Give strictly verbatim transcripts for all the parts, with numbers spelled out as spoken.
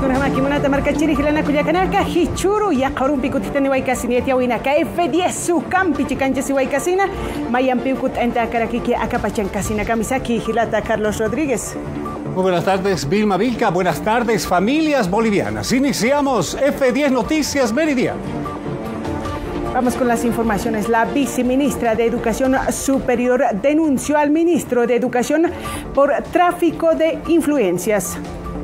kuna makimunata marca chirigilana kuyakanaka hichuru ya qarun pikutitani waikasiniet yawinaka F diez su campi chicanchesi waikasina mayan pikut enta karakiki akapachan kasina kamisaki hilata Carlos Rodríguez. Muy buenas tardes, Vilma Vilca. Buenas tardes, familias bolivianas. Iniciamos F diez Noticias Meridiano. Vamos con las informaciones. La viceministra de Educación Superior denunció al ministro de Educación por tráfico de influencias.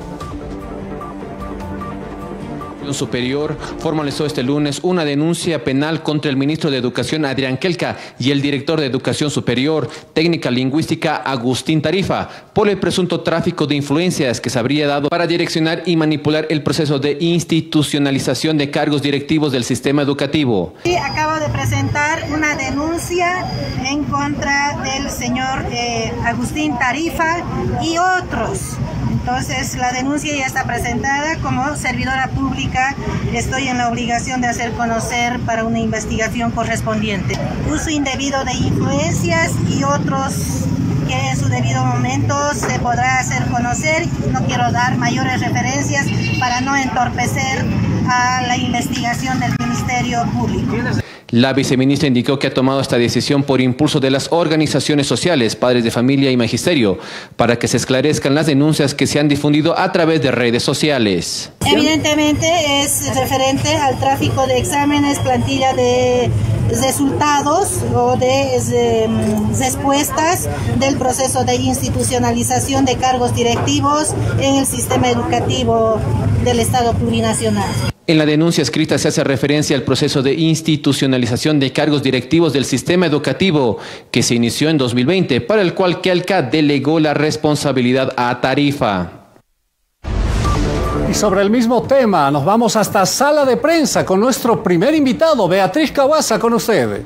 Superior formalizó este lunes una denuncia penal contra el ministro de Educación Adrián Kelka y el director de Educación Superior Técnica Lingüística Agustín Tarifa por el presunto tráfico de influencias que se habría dado para direccionar y manipular el proceso de institucionalización de cargos directivos del sistema educativo. Sí, acabo de presentar una denuncia en contra del señor eh, Agustín Tarifa y otros. Entonces, la denuncia ya está presentada. Como servidora pública, estoy en la obligación de hacer conocer para una investigación correspondiente. Uso indebido de influencias y otros que en su debido momento se podrá hacer conocer. No quiero dar mayores referencias para no entorpecer a la investigación del Ministerio Público. La viceministra indicó que ha tomado esta decisión por impulso de las organizaciones sociales, padres de familia y magisterio, para que se esclarezcan las denuncias que se han difundido a través de redes sociales. Evidentemente es referente al tráfico de exámenes, plantilla de resultados o de, de respuestas del proceso de institucionalización de cargos directivos en el sistema educativo del Estado plurinacional. En la denuncia escrita se hace referencia al proceso de institucionalización de cargos directivos del sistema educativo que se inició en dos mil veinte, para el cual Kelka delegó la responsabilidad a Tarifa. Y sobre el mismo tema, nos vamos hasta sala de prensa con nuestro primer invitado, Beatriz Cavazza, con usted.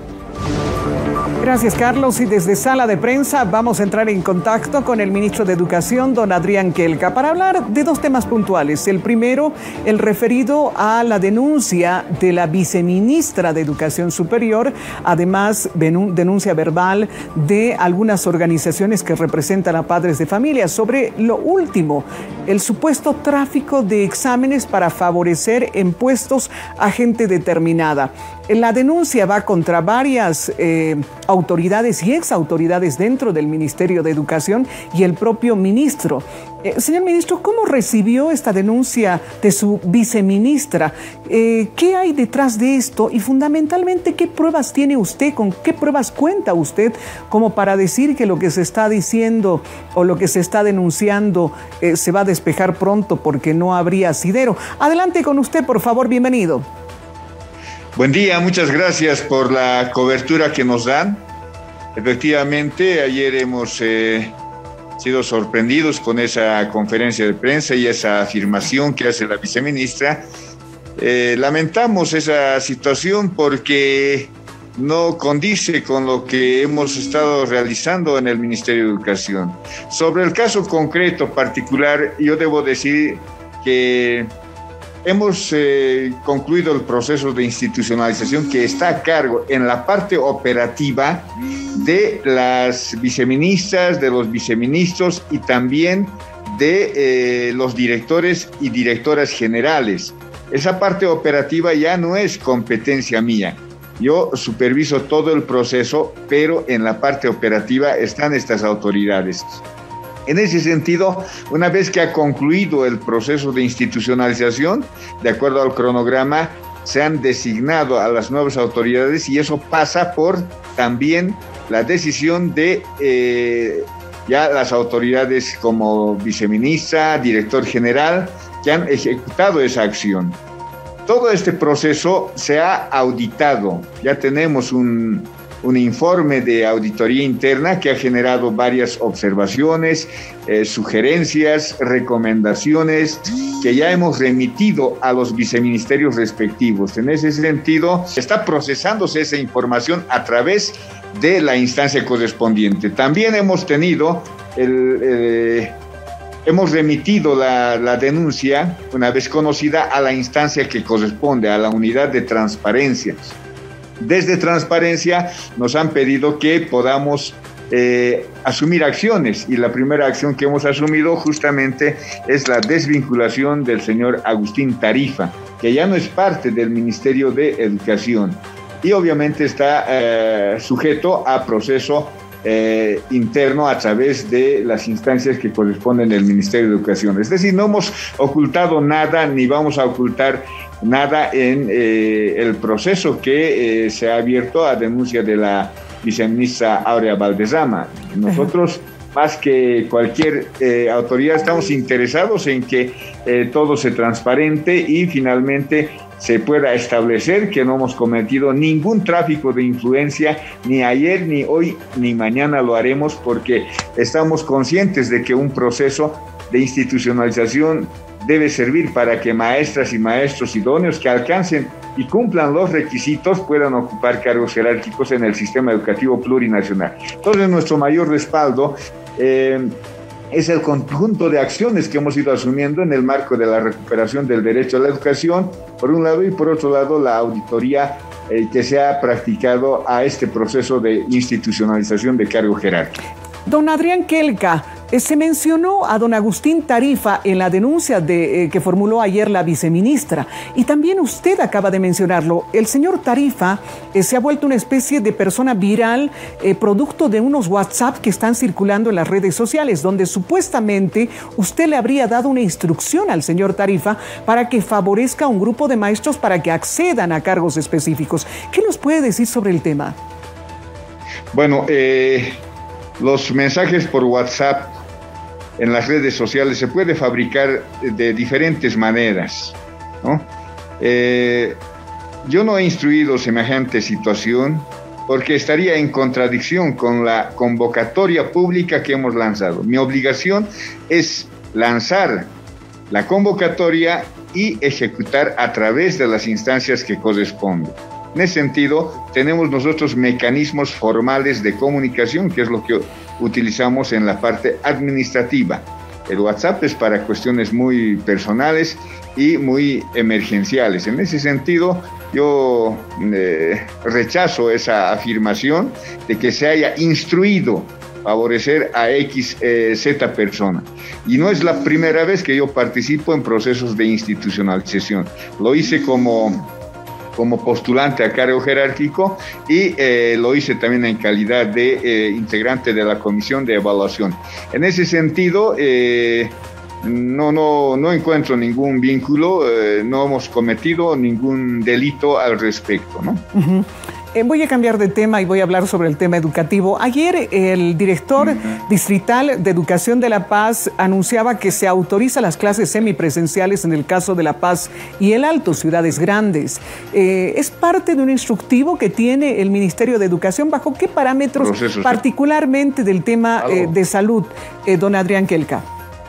Gracias, Carlos. Y desde sala de prensa vamos a entrar en contacto con el ministro de Educación, don Adrián Kelka, para hablar de dos temas puntuales. El primero, el referido a la denuncia de la viceministra de Educación Superior, además denuncia verbal de algunas organizaciones que representan a padres de familia sobre lo último, el supuesto tráfico de exámenes para favorecer en puestos a gente determinada. La denuncia va contra varias eh, autoridades y exautoridades dentro del Ministerio de Educación y el propio ministro. Eh, señor ministro, ¿cómo recibió esta denuncia de su viceministra? Eh, ¿Qué hay detrás de esto? Y fundamentalmente, ¿qué pruebas tiene usted? ¿Con qué pruebas cuenta usted como para decir que lo que se está diciendo o lo que se está denunciando eh, se va a despejar pronto porque no habría asidero? Adelante con usted, por favor, bienvenido. Buen día, muchas gracias por la cobertura que nos dan. Efectivamente, ayer hemos eh, sido sorprendidos con esa conferencia de prensa y esa afirmación que hace la viceministra. Eh, lamentamos esa situación porque no condice con lo que hemos estado realizando en el Ministerio de Educación. Sobre el caso concreto particular, yo debo decir que hemos eh, concluido el proceso de institucionalización que está a cargo en la parte operativa de las viceministras, de los viceministros y también de eh, los directores y directoras generales. Esa parte operativa ya no es competencia mía. Yo superviso todo el proceso, pero en la parte operativa están estas autoridades. En ese sentido, una vez que ha concluido el proceso de institucionalización, de acuerdo al cronograma, se han designado a las nuevas autoridades y eso pasa por también la decisión de eh, ya las autoridades como viceministra, director general, que han ejecutado esa acción. Todo este proceso se ha auditado. Ya tenemos un... un informe de auditoría interna que ha generado varias observaciones, eh, sugerencias, recomendaciones que ya hemos remitido a los viceministerios respectivos. En ese sentido, está procesándose esa información a través de la instancia correspondiente. También hemos tenido, el, eh, hemos remitido la, la denuncia, una vez conocida, a la instancia que corresponde, a la unidad de transparencia. Desde Transparencia nos han pedido que podamos eh, asumir acciones, y la primera acción que hemos asumido justamente es la desvinculación del señor Agustín Tarifa, que ya no es parte del Ministerio de Educación y obviamente está eh, sujeto a proceso eh, interno a través de las instancias que corresponden del Ministerio de Educación. Es decir, no hemos ocultado nada ni vamos a ocultar nada en eh, el proceso que eh, se ha abierto a denuncia de la viceministra Aurea Valderrama. Nosotros, más que cualquier eh, autoridad, estamos interesados en que eh, todo sea transparente y finalmente se pueda establecer que no hemos cometido ningún tráfico de influencia, ni ayer, ni hoy, ni mañana lo haremos, porque estamos conscientes de que un proceso de institucionalización debe servir para que maestras y maestros idóneos que alcancen y cumplan los requisitos puedan ocupar cargos jerárquicos en el sistema educativo plurinacional. Entonces, nuestro mayor respaldo eh, es el conjunto de acciones que hemos ido asumiendo en el marco de la recuperación del derecho a la educación, por un lado, y por otro lado, la auditoría eh, que se ha practicado a este proceso de institucionalización de cargo jerárquico. Don Adrián Quelca, eh, se mencionó a don Agustín Tarifa en la denuncia de, eh, que formuló ayer la viceministra, y también usted acaba de mencionarlo. El señor Tarifa eh, se ha vuelto una especie de persona viral, eh, producto de unos WhatsApp que están circulando en las redes sociales, donde supuestamente usted le habría dado una instrucción al señor Tarifa para que favorezca a un grupo de maestros para que accedan a cargos específicos. ¿Qué nos puede decir sobre el tema? Bueno, eh... los mensajes por WhatsApp en las redes sociales se puede fabricar de diferentes maneras, ¿no? Eh, yo no he instruido semejante situación porque estaría en contradicción con la convocatoria pública que hemos lanzado. Mi obligación es lanzar la convocatoria y ejecutar a través de las instancias que corresponden. En ese sentido, tenemos nosotros mecanismos formales de comunicación, que es lo que utilizamos en la parte administrativa. El WhatsApp es para cuestiones muy personales y muy emergenciales. En ese sentido, yo eh, rechazo esa afirmación de que se haya instruido favorecer a X, eh, Z persona. Y no es la primera vez que yo participo en procesos de institucionalización. Lo hice como... como postulante a cargo jerárquico y eh, lo hice también en calidad de eh, integrante de la comisión de evaluación. En ese sentido, eh, no, no, no encuentro ningún vínculo, eh, no hemos cometido ningún delito al respecto, ¿no? Uh-huh. Eh, voy a cambiar de tema y voy a hablar sobre el tema educativo. Ayer el director uh-huh. distrital de Educación de La Paz anunciaba que se autoriza las clases semipresenciales en el caso de La Paz y El Alto, ciudades grandes. Eh, ¿Es parte de un instructivo que tiene el Ministerio de Educación? ¿Bajo qué parámetros, Procesos. particularmente del tema eh, de salud, eh, don Adrián Quelca?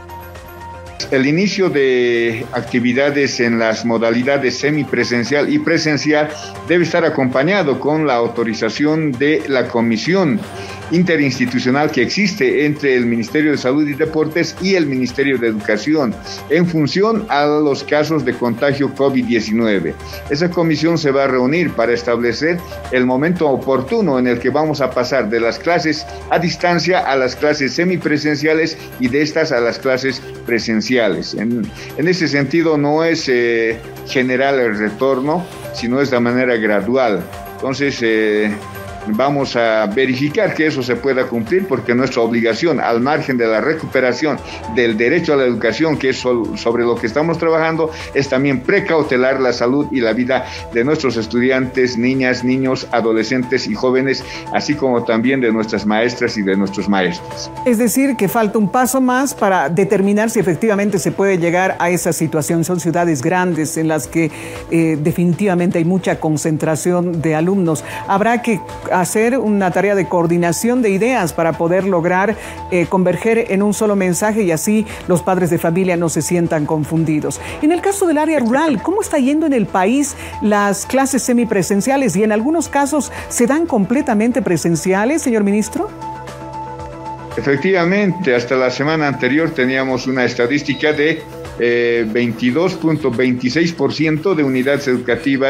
El inicio de actividades en las modalidades semipresencial y presencial debe estar acompañado con la autorización de la comisión interinstitucional que existe entre el Ministerio de Salud y Deportes y el Ministerio de Educación en función a los casos de contagio COVID diecinueve. Esa comisión se va a reunir para establecer el momento oportuno en el que vamos a pasar de las clases a distancia a las clases semipresenciales y de estas a las clases presenciales. En, en ese sentido no es eh, general el retorno, sino es de manera gradual. Entonces, eh, vamos a verificar que eso se pueda cumplir, porque nuestra obligación, al margen de la recuperación del derecho a la educación, que es sobre lo que estamos trabajando, es también precautelar la salud y la vida de nuestros estudiantes, niñas, niños, adolescentes y jóvenes, así como también de nuestras maestras y de nuestros maestros. Es decir, que falta un paso más para determinar si efectivamente se puede llegar a esa situación. Son ciudades grandes en las que eh, definitivamente hay mucha concentración de alumnos. Habrá que hacer una tarea de coordinación de ideas para poder lograr eh, converger en un solo mensaje y así los padres de familia no se sientan confundidos. En el caso del área rural, ¿cómo está yendo en el país las clases semipresenciales y en algunos casos se dan completamente presenciales, señor ministro? Efectivamente, hasta la semana anterior teníamos una estadística de eh, veintidós punto veintiséis por ciento de unidades educativas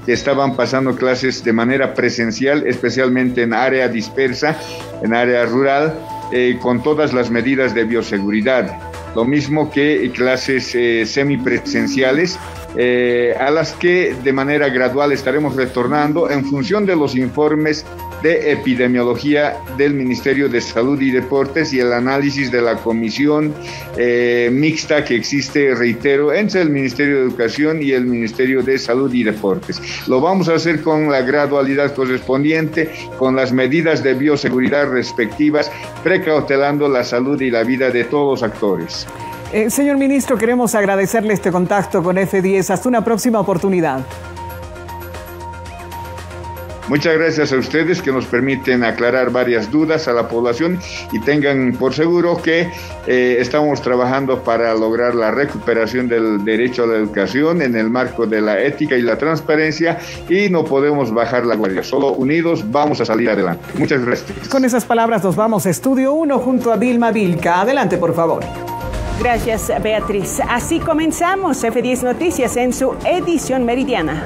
que estaban pasando clases de manera presencial, especialmente en área dispersa, en área rural, eh, con todas las medidas de bioseguridad. Lo mismo que clases eh, semipresenciales, eh, a las que de manera gradual estaremos retornando en función de los informes de epidemiología del Ministerio de Salud y Deportes y el análisis de la comisión eh, mixta que existe, reitero, entre el Ministerio de Educación y el Ministerio de Salud y Deportes. Lo vamos a hacer con la gradualidad correspondiente, con las medidas de bioseguridad respectivas, precautelando la salud y la vida de todos los actores. Eh, señor ministro, queremos agradecerle este contacto con F diez. Hasta una próxima oportunidad. Muchas gracias a ustedes que nos permiten aclarar varias dudas a la población y tengan por seguro que eh, estamos trabajando para lograr la recuperación del derecho a la educación en el marco de la ética y la transparencia, y no podemos bajar la guardia. Solo unidos vamos a salir adelante. Muchas gracias. Con esas palabras nos vamos a Estudio uno junto a Vilma Vilca. Adelante, por favor. Gracias, Beatriz. Así comenzamos F diez Noticias en su edición meridiana.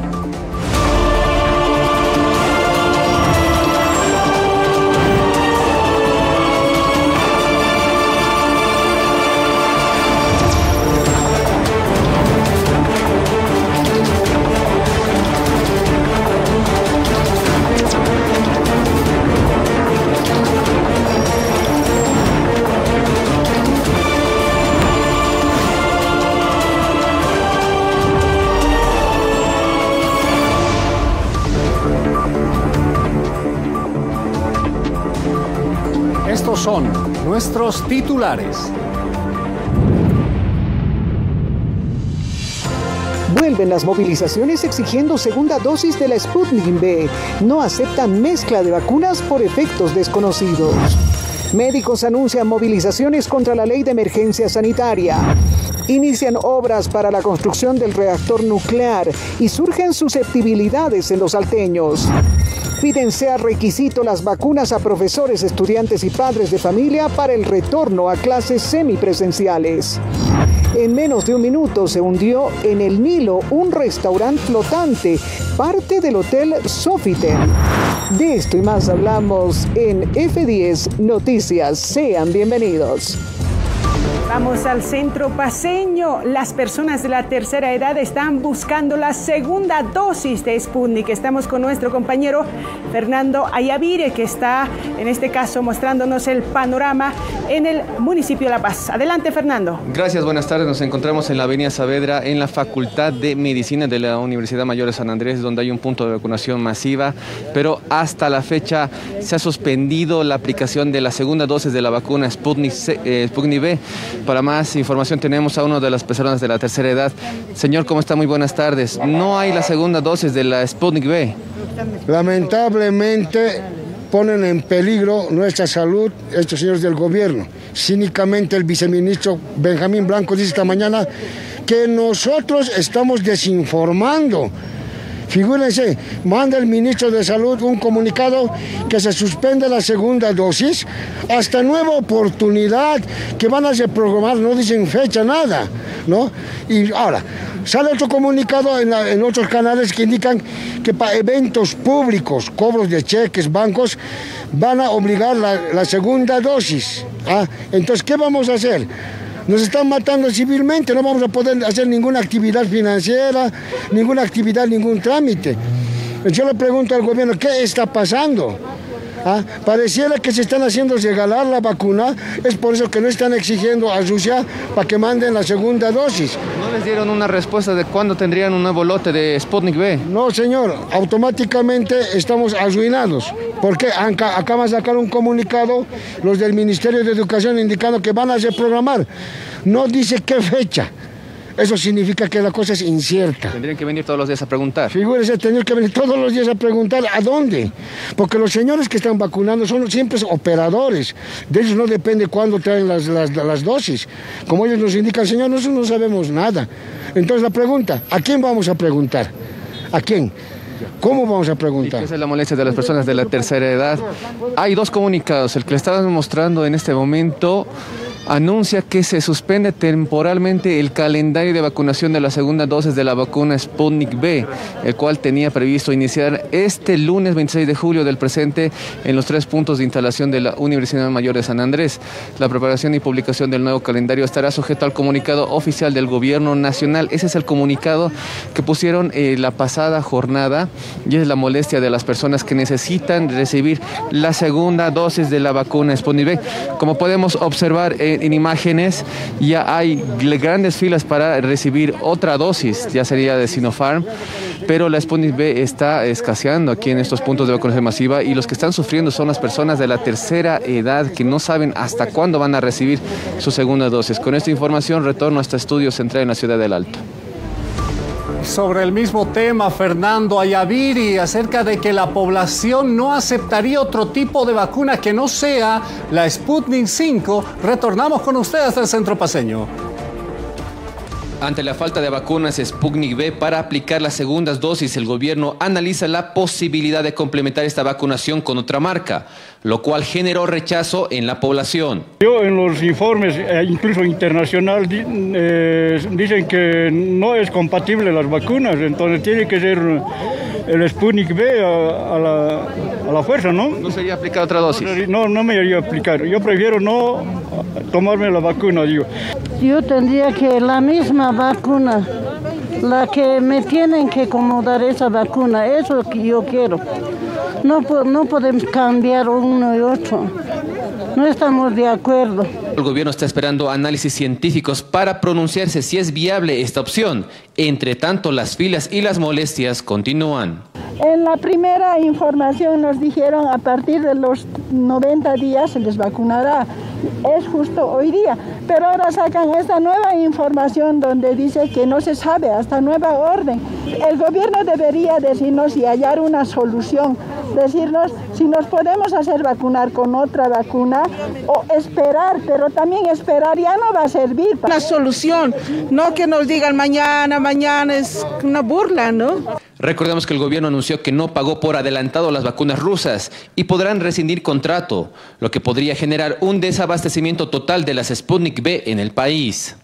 Estos son nuestros titulares. Vuelven las movilizaciones exigiendo segunda dosis de la Sputnik V. No aceptan mezcla de vacunas por efectos desconocidos. Médicos anuncian movilizaciones contra la ley de emergencia sanitaria. Inician obras para la construcción del reactor nuclear y surgen susceptibilidades en los salteños. Piden sea requisito las vacunas a profesores, estudiantes y padres de familia para el retorno a clases semipresenciales. En menos de un minuto se hundió en el Nilo un restaurante flotante, parte del Hotel Sofitel. De esto y más hablamos en F diez Noticias. Sean bienvenidos. Vamos al centro paceño. Las personas de la tercera edad están buscando la segunda dosis de Sputnik. Estamos con nuestro compañero Fernando Ayavire, que está en este caso mostrándonos el panorama en el municipio de La Paz. Adelante, Fernando. Gracias, buenas tardes. Nos encontramos en la avenida Saavedra, en la Facultad de Medicina de la Universidad Mayor de San Andrés, donde hay un punto de vacunación masiva, pero hasta la fecha se ha suspendido la aplicación de la segunda dosis de la vacuna Sputnik, eh, Sputnik V. Para más información tenemos a una de las personas de la tercera edad. Señor, ¿cómo está? Muy buenas tardes. No hay la segunda dosis de la Sputnik V. Lamentablemente ponen en peligro nuestra salud estos señores del gobierno. Cínicamente el viceministro Benjamín Blanco dice esta mañana que nosotros estamos desinformando. Figúrense, manda el ministro de Salud un comunicado que se suspende la segunda dosis hasta nueva oportunidad, que van a reprogramar, no dicen fecha, nada, ¿no? Y ahora, sale otro comunicado en, la, en otros canales que indican que para eventos públicos, cobros de cheques, bancos, van a obligar la, la segunda dosis. ¿Ah? Entonces, ¿qué vamos a hacer? Nos están matando civilmente, no vamos a poder hacer ninguna actividad financiera, ninguna actividad, ningún trámite. Yo le pregunto al gobierno, ¿qué está pasando? ¿Ah? Pareciera que se están haciendo regalar la vacuna, es por eso que no están exigiendo a Rusia para que manden la segunda dosis. ¿No les dieron una respuesta de cuándo tendrían un nuevo lote de Sputnik V? No, señor, automáticamente estamos arruinados, porque acaban de sacar un comunicado los del Ministerio de Educación indicando que van a reprogramar. No dice qué fecha. Eso significa que la cosa es incierta. Tendrían que venir todos los días a preguntar. Figúrese, tendrían que venir todos los días a preguntar ¿a dónde? Porque los señores que están vacunando son siempre operadores. De ellos no depende cuándo traen las, las, las dosis. Como ellos nos indican, señor, nosotros no sabemos nada. Entonces la pregunta, ¿a quién vamos a preguntar? ¿A quién? ¿Cómo vamos a preguntar? ¿Y qué es la molestia de las personas de la tercera edad? Hay dos comunicados. El que le estaba mostrando en este momento anuncia que se suspende temporalmente el calendario de vacunación de la segunda dosis de la vacuna Sputnik V, el cual tenía previsto iniciar este lunes veintiséis de julio del presente en los tres puntos de instalación de la Universidad Mayor de San Andrés. La preparación y publicación del nuevo calendario estará sujeto al comunicado oficial del Gobierno Nacional. Ese es el comunicado que pusieron eh, la pasada jornada, y es la molestia de las personas que necesitan recibir la segunda dosis de la vacuna Sputnik V. Como podemos observar en, en imágenes, ya hay grandes filas para recibir otra dosis, ya sería de Sinopharm, pero la Sputnik V está escaseando aquí en estos puntos de vacunación masiva, y los que están sufriendo son las personas de la tercera edad que no saben hasta cuándo van a recibir su segunda dosis. Con esta información retorno a este estudio central en la ciudad del Alto. Sobre el mismo tema, Fernando Ayaviri, acerca de que la población no aceptaría otro tipo de vacuna que no sea la Sputnik cinco, retornamos con ustedes del Centro Paceño. Ante la falta de vacunas Sputnik V para aplicar las segundas dosis, el gobierno analiza la posibilidad de complementar esta vacunación con otra marca, lo cual generó rechazo en la población. Yo en los informes, eh, incluso internacional, eh, dicen que no es compatible las vacunas, entonces tiene que ser el Sputnik V a, a, la, a la fuerza, ¿no? ¿No sería aplicar otra dosis? No, no me iría a aplicar. Yo prefiero no tomarme la vacuna, digo. Yo tendría que la misma vacuna, la que me tienen que acomodar esa vacuna, eso es lo que yo quiero. No, no podemos cambiar uno y otro. No estamos de acuerdo. El gobierno está esperando análisis científicos para pronunciarse si es viable esta opción. Entre tanto, las filas y las molestias continúan. En la primera información nos dijeron a partir de los noventa días se les vacunará. Es justo hoy día, pero ahora sacan esta nueva información donde dice que no se sabe, hasta nueva orden. El gobierno debería decirnos y hallar una solución, decirnos si nos podemos hacer vacunar con otra vacuna o esperar, pero también esperar ya no va a servir. Una solución, no que nos digan mañana, mañana, es una burla, ¿no? Recordemos que el gobierno anunció que no pagó por adelantado las vacunas rusas y podrán rescindir contrato, lo que podría generar un desabastecimiento total de las Sputnik V en el país.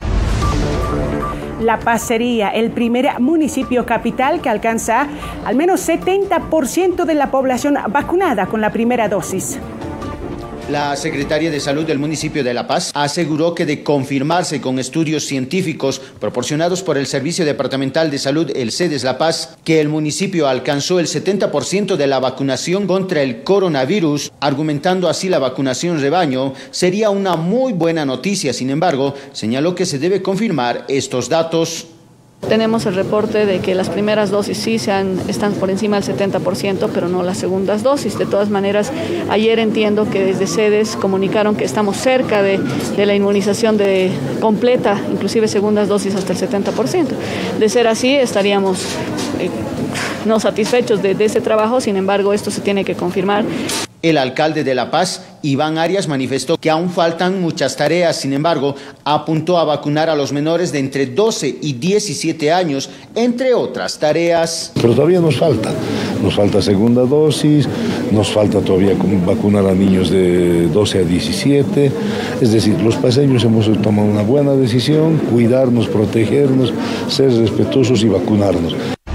La Pacería, el primer municipio capital que alcanza al menos setenta por ciento de la población vacunada con la primera dosis. La secretaria de Salud del municipio de La Paz aseguró que de confirmarse con estudios científicos proporcionados por el Servicio Departamental de Salud, el CEDES La Paz, que el municipio alcanzó el setenta por ciento de la vacunación contra el coronavirus, argumentando así la vacunación rebaño, sería una muy buena noticia. Sin embargo, señaló que se debe confirmar estos datos. Tenemos el reporte de que las primeras dosis sí se han, están por encima del setenta por ciento, pero no las segundas dosis. De todas maneras, ayer entiendo que desde CEDES comunicaron que estamos cerca de, de la inmunización de completa, inclusive segundas dosis hasta el setenta por ciento. De ser así, estaríamos eh, no satisfechos de, de ese trabajo, sin embargo, esto se tiene que confirmar. El alcalde de La Paz, Iván Arias, manifestó que aún faltan muchas tareas. Sin embargo, apuntó a vacunar a los menores de entre doce y diecisiete años, entre otras tareas. Pero todavía nos falta. Nos falta segunda dosis, nos falta todavía vacunar a niños de doce a diecisiete. Es decir, los paceños hemos tomado una buena decisión, cuidarnos, protegernos, ser respetuosos y vacunarnos.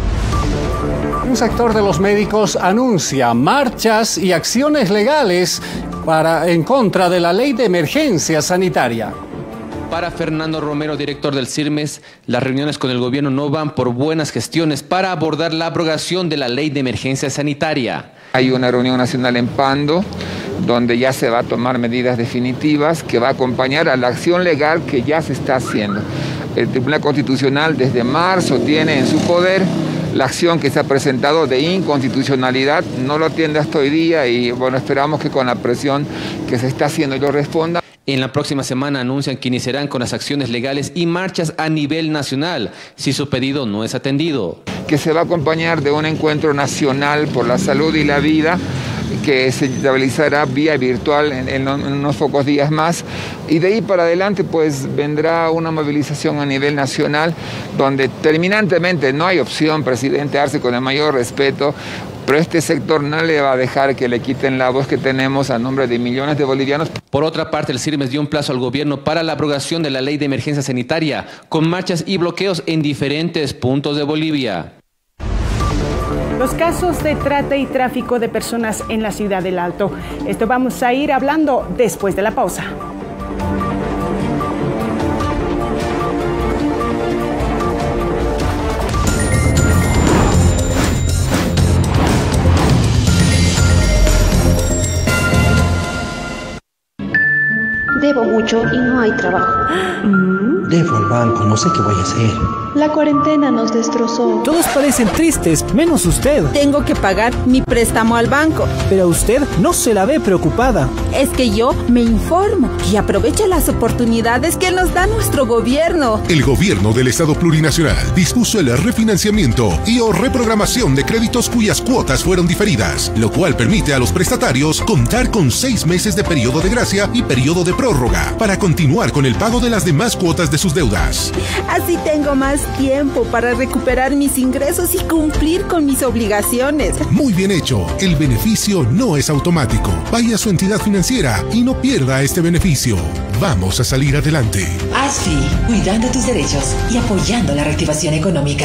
Un sector de los médicos anuncia marchas y acciones legales para, en contra de la ley de emergencia sanitaria. Para Fernando Romero, director del CIRMES, las reuniones con el gobierno no van por buenas gestiones para abordar la abrogación de la ley de emergencia sanitaria. Hay una reunión nacional en Pando, donde ya se va a tomar medidas definitivas que va a acompañar a la acción legal que ya se está haciendo. El Tribunal Constitucional desde marzo tiene en su poder la acción que se ha presentado de inconstitucionalidad, no lo atiende hasta hoy día y bueno, esperamos que con la presión que se está haciendo lo responda. En la próxima semana anuncian que iniciarán con las acciones legales y marchas a nivel nacional si su pedido no es atendido. Que se va a acompañar de un encuentro nacional por la salud y la vida que se realizará vía virtual en, en unos pocos días más, y de ahí para adelante pues vendrá una movilización a nivel nacional donde terminantemente no hay opción, presidente Arce, con el mayor respeto, pero este sector no le va a dejar que le quiten la voz que tenemos a nombre de millones de bolivianos. Por otra parte, el CIRMES dio un plazo al gobierno para la abrogación de la ley de emergencia sanitaria, con marchas y bloqueos en diferentes puntos de Bolivia. Los casos de trata y tráfico de personas en la ciudad del Alto. Esto vamos a ir hablando después de la pausa. Debo mucho y no hay trabajo. Debo al banco, no sé qué voy a hacer. La cuarentena nos destrozó. Todos parecen tristes, menos usted. Tengo que pagar mi préstamo al banco. Pero usted no se la ve preocupada. Es que yo me informo y aprovecho las oportunidades que nos da nuestro gobierno. El gobierno del Estado Plurinacional dispuso el refinanciamiento y o reprogramación de créditos cuyas cuotas fueron diferidas, lo cual permite a los prestatarios contar con seis meses de periodo de gracia y periodo de prórroga para continuar con el pago de las demás cuotas de sus deudas. Así tengo más tiempo para recuperar mis ingresos y cumplir con mis obligaciones. Muy bien hecho. El beneficio no es automático. Vaya a su entidad financiera y no pierda este beneficio. Vamos a salir adelante. Así, cuidando tus derechos y apoyando la reactivación económica.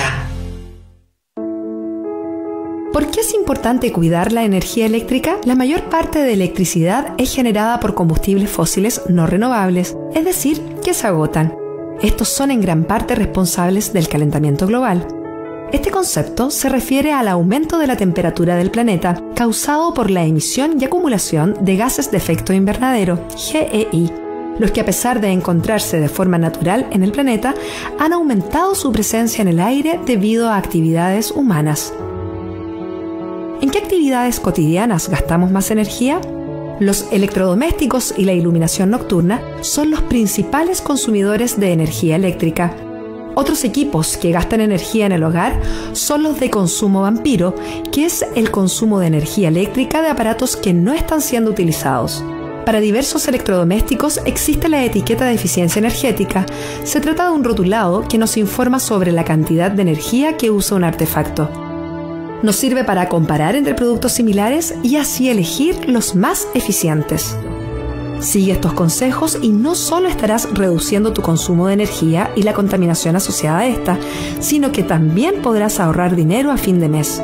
¿Por qué es importante cuidar la energía eléctrica? La mayor parte de electricidad es generada por combustibles fósiles no renovables, es decir, que se agotan. Estos son en gran parte responsables del calentamiento global. Este concepto se refiere al aumento de la temperatura del planeta causado por la emisión y acumulación de gases de efecto invernadero, G E I, los que a pesar de encontrarse de forma natural en el planeta, han aumentado su presencia en el aire debido a actividades humanas. ¿En qué actividades cotidianas gastamos más energía? Los electrodomésticos y la iluminación nocturna son los principales consumidores de energía eléctrica. Otros equipos que gastan energía en el hogar son los de consumo vampiro, que es el consumo de energía eléctrica de aparatos que no están siendo utilizados. Para diversos electrodomésticos existe la etiqueta de eficiencia energética. Se trata de un rotulado que nos informa sobre la cantidad de energía que usa un artefacto. Nos sirve para comparar entre productos similares y así elegir los más eficientes. Sigue estos consejos y no solo estarás reduciendo tu consumo de energía y la contaminación asociada a esta, sino que también podrás ahorrar dinero a fin de mes.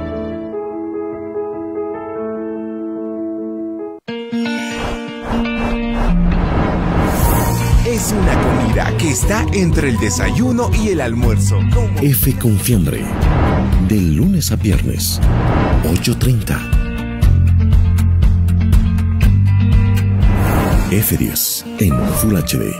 Es una comida que está entre el desayuno y el almuerzo. F con Fiambre. De lunes a viernes, ocho treinta. F diez en Full H D.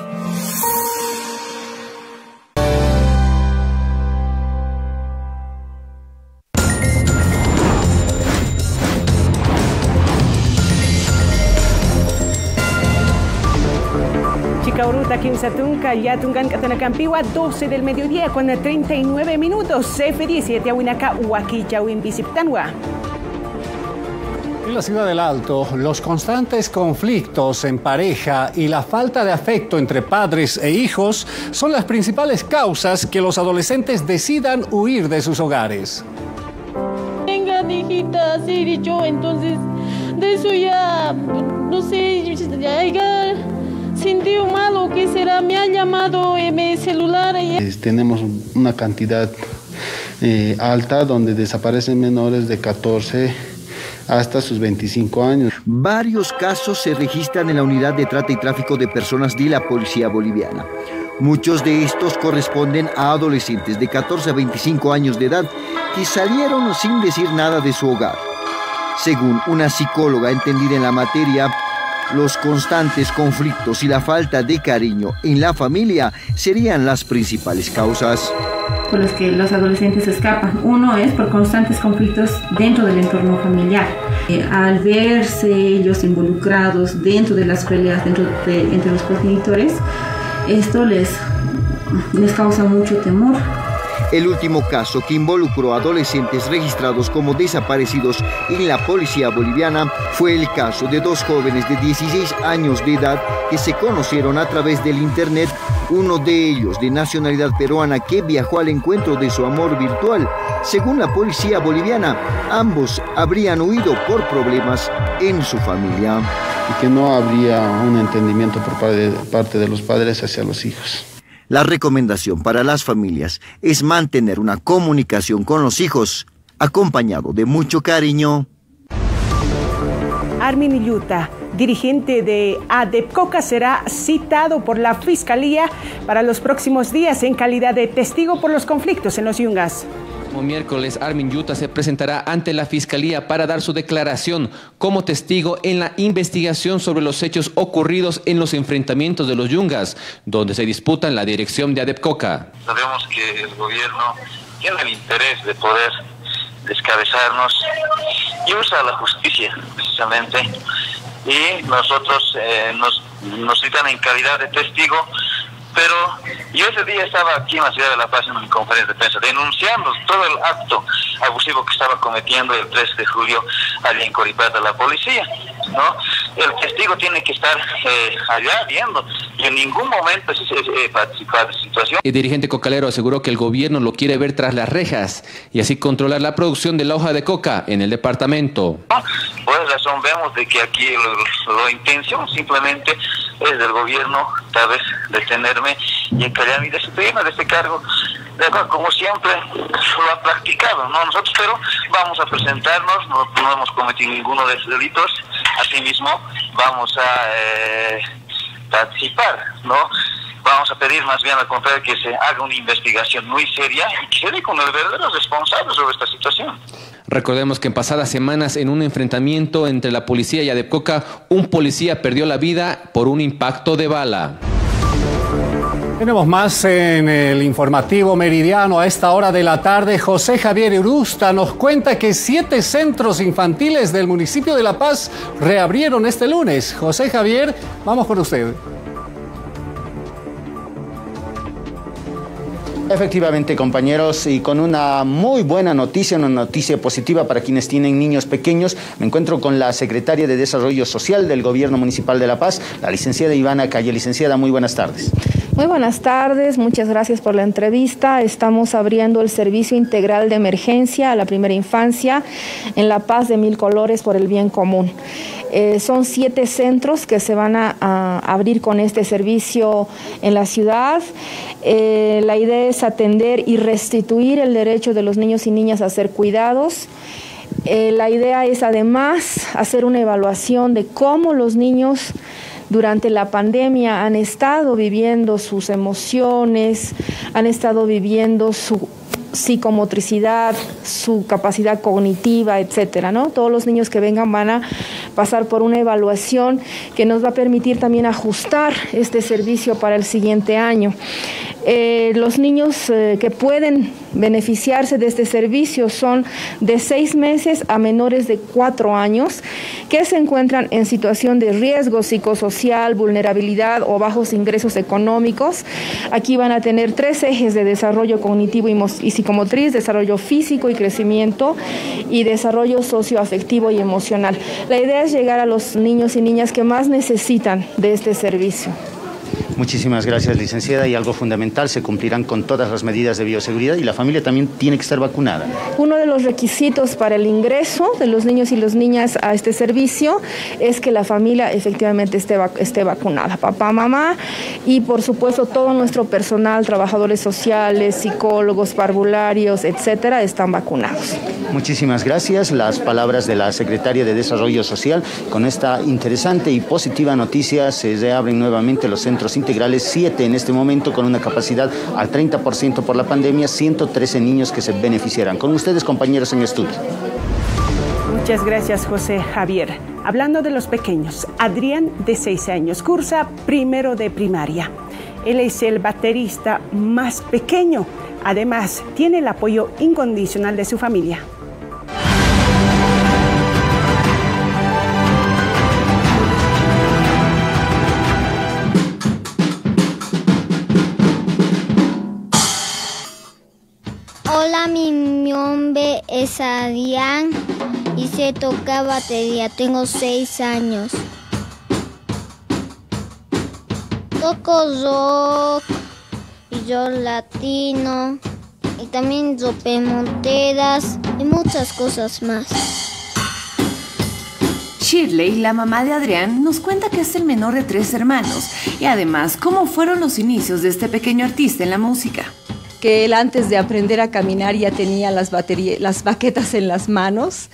Chicauruta, Quimsatunca, Yatungan, Catanacampiwa, doce del mediodía con treinta y nueve minutos. F diecisiete, Ahuinaca, Huaquicha, Huimbisiptanwa. En la ciudad del Alto, los constantes conflictos en pareja y la falta de afecto entre padres e hijos son las principales causas que los adolescentes decidan huir de sus hogares. Venga, hijita, así dicho, entonces, de eso ya, no sé, ya, ya sentí malo, ¿qué será? Me ha llamado en mi celular. Y... Tenemos una cantidad eh, alta donde desaparecen menores de catorce hasta sus veinticinco años. Varios casos se registran en la unidad de trata y tráfico de personas de la policía boliviana. Muchos de estos corresponden a adolescentes de catorce a veinticinco años de edad que salieron sin decir nada de su hogar. Según una psicóloga entendida en la materia, los constantes conflictos y la falta de cariño en la familia serían las principales causas. Por los que los adolescentes escapan. Uno es por constantes conflictos dentro del entorno familiar. Eh, al verse ellos involucrados dentro de las peleas dentro de, entre los progenitores, esto les, les causa mucho temor. El último caso que involucró a adolescentes registrados como desaparecidos en la policía boliviana fue el caso de dos jóvenes de dieciséis años de edad que se conocieron a través del internet uno de ellos de nacionalidad peruana que viajó al encuentro de su amor virtual. Según la policía boliviana, ambos habrían huido por problemas en su familia. Y que no habría un entendimiento por parte de los padres hacia los hijos. La recomendación para las familias es mantener una comunicación con los hijos, acompañado de mucho cariño. Armin Illuta, dirigente de ADEPCOCA, será citado por la Fiscalía para los próximos días en calidad de testigo por los conflictos en los Yungas. El miércoles, Armin Illuta se presentará ante la Fiscalía para dar su declaración como testigo en la investigación sobre los hechos ocurridos en los enfrentamientos de los Yungas, donde se disputan la dirección de ADEPCOCA. Sabemos que el gobierno tiene el interés de poder descabezarnos y usa la justicia, precisamente, y nosotros eh, nos, nos citan en calidad de testigo. Pero yo ese día estaba aquí en la ciudad de La Paz en una conferencia de prensa denunciando todo el acto abusivo que estaba cometiendo el tres de julio allá en Coripata la policía, ¿no? El testigo tiene que estar eh, allá viendo y en ningún momento se eh, participar de esa situación. El dirigente cocalero aseguró que el gobierno lo quiere ver tras las rejas y así controlar la producción de la hoja de coca en el departamento. Por esa razón vemos de que aquí la intención simplemente es del gobierno, tal vez, detenerme y encallarme y despedirme de este cargo, de acuerdo, como siempre lo ha practicado, ¿no? Nosotros, pero vamos a presentarnos, no, no hemos cometido ninguno de esos delitos, asimismo vamos a eh, participar, ¿no? Vamos a pedir más bien al contrario que se haga una investigación muy seria y que se dé con el verdadero responsable sobre esta situación. Recordemos que en pasadas semanas, en un enfrentamiento entre la policía y ADEPCOCA, un policía perdió la vida por un impacto de bala. Tenemos más en el informativo meridiano a esta hora de la tarde. José Javier Urusta nos cuenta que siete centros infantiles del municipio de La Paz reabrieron este lunes. José Javier, vamos con usted. Efectivamente, compañeros, y con una muy buena noticia, una noticia positiva para quienes tienen niños pequeños. Me encuentro con la secretaria de Desarrollo Social del Gobierno Municipal de La Paz, la licenciada Ivana Calle. Licenciada, muy buenas tardes. Muy buenas tardes, muchas gracias por la entrevista. Estamos abriendo el servicio integral de emergencia a la primera infancia en La Paz de Mil Colores por el bien común. Eh, son siete centros que se van a, a abrir con este servicio en la ciudad. Eh, la idea es atender y restituir el derecho de los niños y niñas a ser cuidados. Eh, la idea es además hacer una evaluación de cómo los niños durante la pandemia han estado viviendo sus emociones, han estado viviendo su psicomotricidad, su capacidad cognitiva, etcétera, ¿no? Todos los niños que vengan van a pasar por una evaluación que nos va a permitir también ajustar este servicio para el siguiente año. Eh, los niños eh, que pueden beneficiarse de este servicio son de seis meses a menores de cuatro años que se encuentran en situación de riesgo psicosocial, vulnerabilidad o bajos ingresos económicos. Aquí van a tener tres ejes de desarrollo cognitivo y, y psicomotriz, desarrollo físico y crecimiento y desarrollo socioafectivo y emocional. La idea es llegar a los niños y niñas que más necesitan de este servicio. Muchísimas gracias, licenciada. Y algo fundamental, se cumplirán con todas las medidas de bioseguridad y la familia también tiene que estar vacunada. Uno de los requisitos para el ingreso de los niños y las niñas a este servicio es que la familia efectivamente esté, esté vacunada, papá, mamá y por supuesto todo nuestro personal, trabajadores sociales, psicólogos, parvularios, etcétera, están vacunados. Muchísimas gracias. Las palabras de la secretaria de Desarrollo Social. Con esta interesante y positiva noticia se reabren nuevamente los centros integrales, siete en este momento con una capacidad al treinta por ciento por la pandemia, ciento trece niños que se beneficiarán. Con ustedes, compañeros en estudio. Muchas gracias, José Javier. Hablando de los pequeños, Adrián, de seis años, cursa primero de primaria. Él es el baterista más pequeño. Además, tiene el apoyo incondicional de su familia. Hola, mi nombre es Adrián y sé tocar batería. Tengo seis años. Toco rock y yo latino y también rope monteras y muchas cosas más. Shirley, la mamá de Adrián, nos cuenta que es el menor de tres hermanos y además cómo fueron los inicios de este pequeño artista en la música. Que él antes de aprender a caminar ya tenía las, baterías, las baquetas en las manos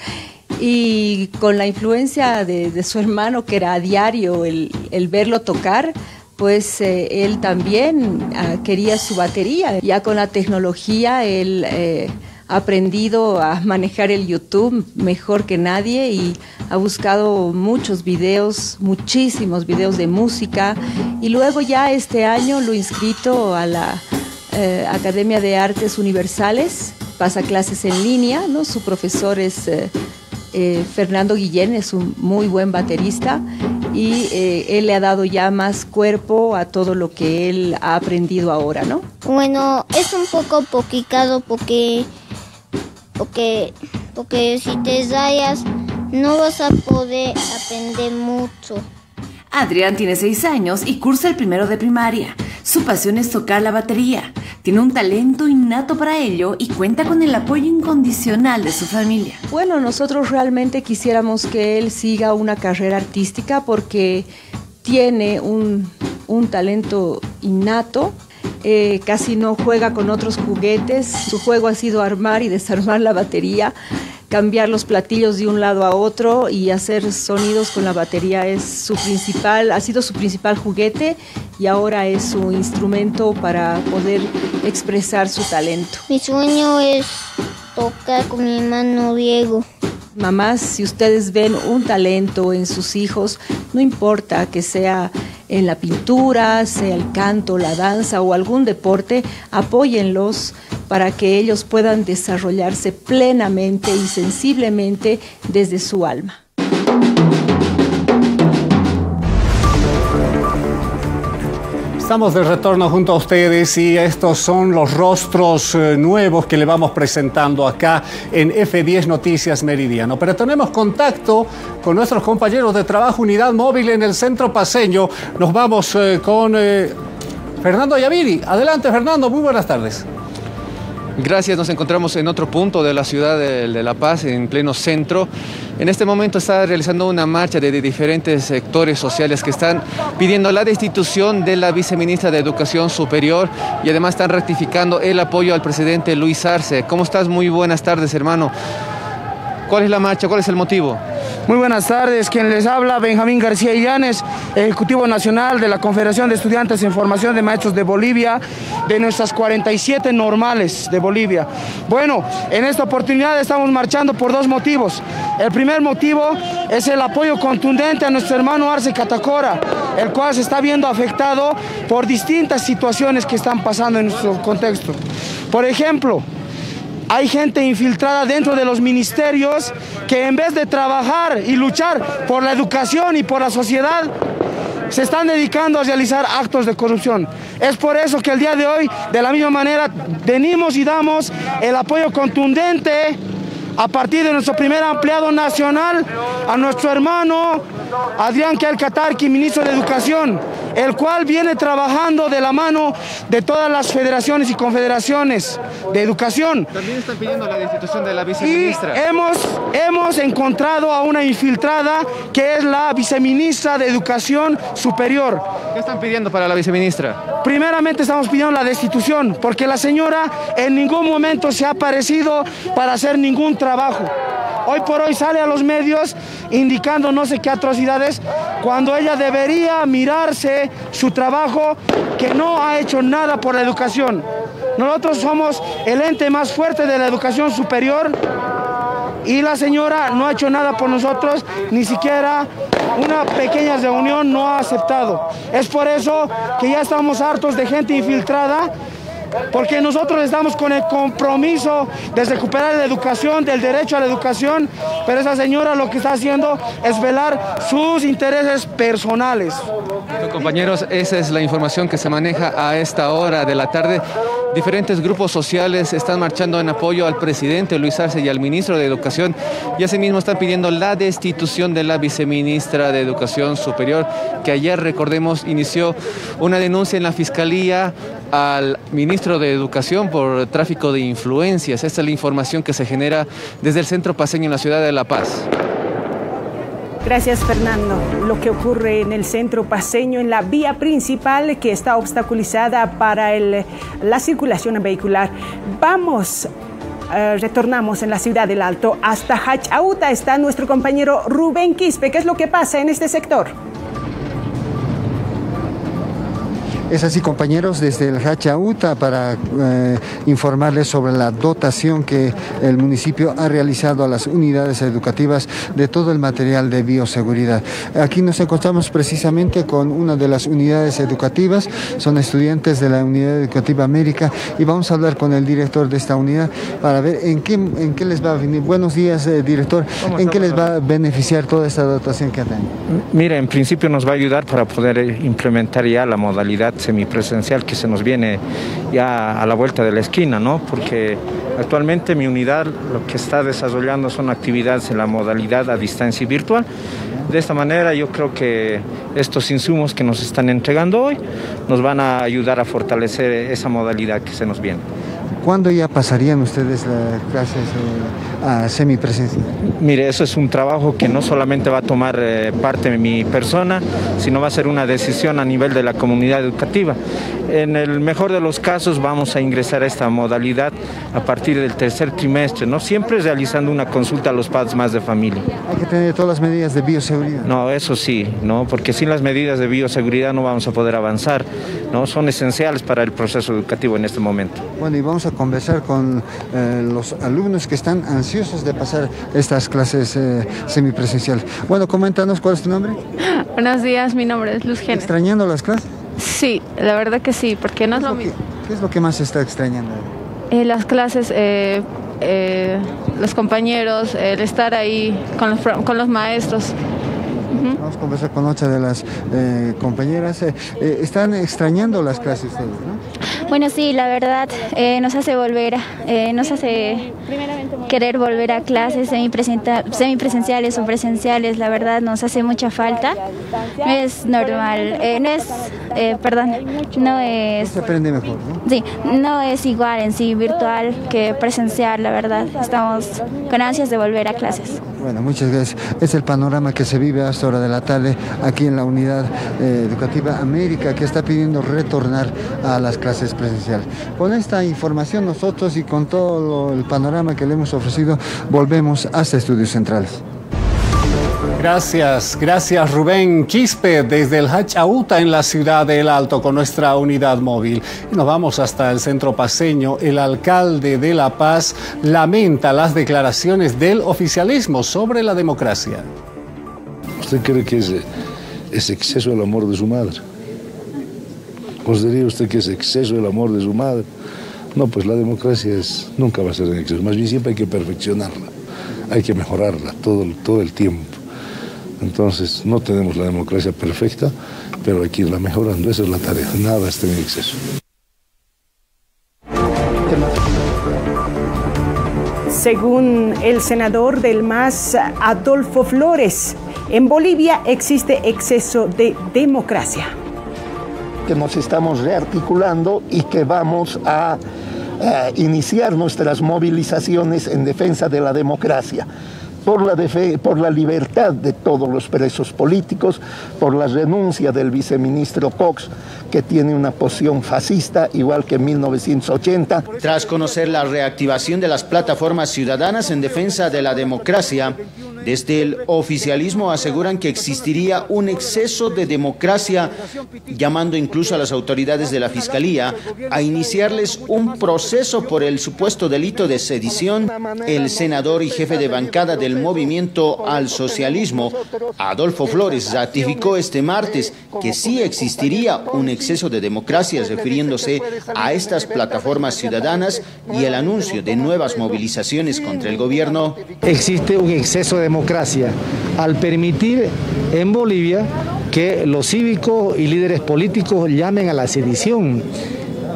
y con la influencia de, de su hermano, que era a diario el, el verlo tocar, pues eh, él también uh, quería su batería. Ya con la tecnología él eh, ha aprendido a manejar el YouTube mejor que nadie y ha buscado muchos videos, muchísimos videos de música, y luego ya este año lo he inscrito a la eh, Academia de Artes Universales, pasa clases en línea, ¿no? Su profesor es eh, eh, Fernando Guillén, es un muy buen baterista y eh, él le ha dado ya más cuerpo a todo lo que él ha aprendido ahora, ¿no? Bueno, es un poco complicado porque, porque, porque si te rayas no vas a poder aprender mucho. Adrián tiene seis años y cursa el primero de primaria. Su pasión es tocar la batería. Tiene un talento innato para ello y cuenta con el apoyo incondicional de su familia. Bueno, nosotros realmente quisiéramos que él siga una carrera artística porque tiene un, un talento innato. Eh, casi no juega con otros juguetes. Su juego ha sido armar y desarmar la batería, cambiar los platillos de un lado a otro y hacer sonidos con la batería. Es su principal, ha sido su principal juguete y ahora es su instrumento para poder expresar su talento. Mi sueño es tocar con mi hermano Diego. Mamás, si ustedes ven un talento en sus hijos, no importa que sea en la pintura, sea el canto, la danza o algún deporte, apóyenlos para que ellos puedan desarrollarse plenamente y sensiblemente desde su alma. Estamos de retorno junto a ustedes y estos son los rostros eh, nuevos que le vamos presentando acá en F diez Noticias Meridiano. Pero tenemos contacto con nuestros compañeros de trabajo Unidad Móvil en el Centro Paceño. Nos vamos eh, con eh, Fernando Ayaviri. Adelante, Fernando, muy buenas tardes. Gracias, nos encontramos en otro punto de la ciudad de, de La Paz, en pleno centro. En este momento está realizando una marcha de, de diferentes sectores sociales que están pidiendo la destitución de la viceministra de Educación Superior y además están rectificando el apoyo al presidente Luis Arce. ¿Cómo estás? Muy buenas tardes, hermano. ¿Cuál es la marcha? ¿Cuál es el motivo? Muy buenas tardes, quien les habla, Benjamín García Illanes, Ejecutivo Nacional de la Confederación de Estudiantes en Formación de Maestros de Bolivia, de nuestras cuarenta y siete normales de Bolivia. Bueno, en esta oportunidad estamos marchando por dos motivos. El primer motivo es el apoyo contundente a nuestro hermano Arce Catacora, el cual se está viendo afectado por distintas situaciones que están pasando en nuestro contexto. Por ejemplo, hay gente infiltrada dentro de los ministerios que en vez de trabajar y luchar por la educación y por la sociedad, se están dedicando a realizar actos de corrupción. Es por eso que el día de hoy, de la misma manera, venimos y damos el apoyo contundente a partir de nuestro primer ampliado nacional a nuestro hermano Adrián Catarqui, ministro de Educación, el cual viene trabajando de la mano de todas las federaciones y confederaciones de educación. También están pidiendo la destitución de la viceministra. Y hemos, hemos encontrado a una infiltrada que es la viceministra de Educación Superior. ¿Qué están pidiendo para la viceministra? Primeramente estamos pidiendo la destitución, porque la señora en ningún momento se ha aparecido para hacer ningún trabajo. Hoy por hoy sale a los medios indicando no sé qué atrocidades, cuando ella debería mirarse su trabajo, que no ha hecho nada por la educación. Nosotros somos el ente más fuerte de la educación superior y la señora no ha hecho nada por nosotros, ni siquiera una pequeña reunión no ha aceptado. Es por eso que ya estamos hartos de gente infiltrada, porque nosotros estamos con el compromiso de recuperar la educación, del derecho a la educación, pero esa señora lo que está haciendo es velar sus intereses personales. Bueno, compañeros, esa es la información que se maneja a esta hora de la tarde. Diferentes grupos sociales están marchando en apoyo al presidente Luis Arce y al ministro de Educación, y asimismo están pidiendo la destitución de la viceministra de Educación Superior, que ayer, recordemos, inició una denuncia en la Fiscalía al ministro de Educación por tráfico de influencias. Esta es la información que se genera desde el centro paceño en la ciudad de La Paz. Gracias, Fernando. Lo que ocurre en el centro paceño, en la vía principal que está obstaculizada para el, la circulación vehicular. Vamos, eh, retornamos en la ciudad del Alto hasta Hachauta. Está nuestro compañero Rubén Quispe. ¿Qué es lo que pasa en este sector? Es así, compañeros, desde el Hachauta para eh, informarles sobre la dotación que el municipio ha realizado a las unidades educativas de todo el material de bioseguridad. Aquí nos encontramos precisamente con una de las unidades educativas, son estudiantes de la Unidad Educativa América, y vamos a hablar con el director de esta unidad para ver en qué, en qué les va a venir. Buenos días, eh, director. ¿En qué les va a beneficiar toda esta dotación que tienen? Mira, en principio nos va a ayudar para poder implementar ya la modalidad semipresencial que se nos viene ya a la vuelta de la esquina, ¿no? Porque actualmente mi unidad lo que está desarrollando son actividades en la modalidad a distancia y virtual. De esta manera yo creo que estos insumos que nos están entregando hoy nos van a ayudar a fortalecer esa modalidad que se nos viene. ¿Cuándo ya pasarían ustedes las clases eh, a semipresencial? Mire, eso es un trabajo que no solamente va a tomar eh, parte de mi persona, sino va a ser una decisión a nivel de la comunidad educativa. En el mejor de los casos vamos a ingresar a esta modalidad a partir del tercer trimestre, ¿no? Siempre realizando una consulta a los padres más de familia. Hay que tener todas las medidas de bioseguridad. No, eso sí, ¿no? Porque sin las medidas de bioseguridad no vamos a poder avanzar, ¿no? Son esenciales para el proceso educativo en este momento. Bueno, y vamos a conversar con eh, los alumnos que están ansiosos de pasar estas clases eh, semipresenciales. Bueno, coméntanos, ¿cuál es tu nombre? Buenos días, mi nombre es Luz Gene. ¿Extrañando las clases? Sí, la verdad que sí, porque no es lo mismo. ¿Qué es lo que más se está extrañando? Eh, las clases, eh, eh, los compañeros, el estar ahí con los, con los maestros. Vamos a conversar con otra de las eh, compañeras. Eh, eh, ¿Están extrañando las clases ustedes, no? Bueno, sí, la verdad eh, nos hace volver, eh, nos hace querer volver a clases semipresenciales o presenciales. La verdad nos hace mucha falta. No es normal, eh, no es, eh, perdón, no es... Se aprende mejor, ¿no? Sí, no es igual en sí virtual que presencial, la verdad. Estamos con ansias de volver a clases. Bueno, muchas gracias. Es el panorama que se vive a esta hora de la tarde aquí en la Unidad eh, Educativa América, que está pidiendo retornar a las clases presenciales. Con esta información nosotros y con todo lo, el panorama que le hemos ofrecido, volvemos hasta Estudios Centrales. Gracias, gracias Rubén Quispe desde el Hachauta en la ciudad del Alto con nuestra unidad móvil. Y nos vamos hasta el centro paceño. El alcalde de La Paz lamenta las declaraciones del oficialismo sobre la democracia. ¿Usted cree que es, es exceso el amor de su madre? ¿Consideraría usted que es exceso el amor de su madre? No, pues la democracia es, nunca va a ser en exceso, más bien siempre hay que perfeccionarla, hay que mejorarla todo, todo el tiempo. Entonces, no tenemos la democracia perfecta, pero hay que irla mejorando, esa es la tarea, nada está en exceso. Según el senador del M A S, Adolfo Flores, en Bolivia existe exceso de democracia. Que nos estamos rearticulando y que vamos a eh, iniciar nuestras movilizaciones en defensa de la democracia. Por la, por la libertad de todos los presos políticos, por la renuncia del viceministro Cox, que tiene una posición fascista, igual que en mil novecientos ochenta. Tras conocer la reactivación de las plataformas ciudadanas en defensa de la democracia, desde el oficialismo aseguran que existiría un exceso de democracia, llamando incluso a las autoridades de la Fiscalía a iniciarles un proceso por el supuesto delito de sedición. El senador y jefe de bancada del Movimiento al Socialismo, Adolfo Flores, ratificó este martes que sí existiría un exceso de democracia, refiriéndose a estas plataformas ciudadanas y el anuncio de nuevas movilizaciones contra el gobierno. Existe un exceso de democracia al permitir en Bolivia que los cívicos y líderes políticos llamen a la sedición.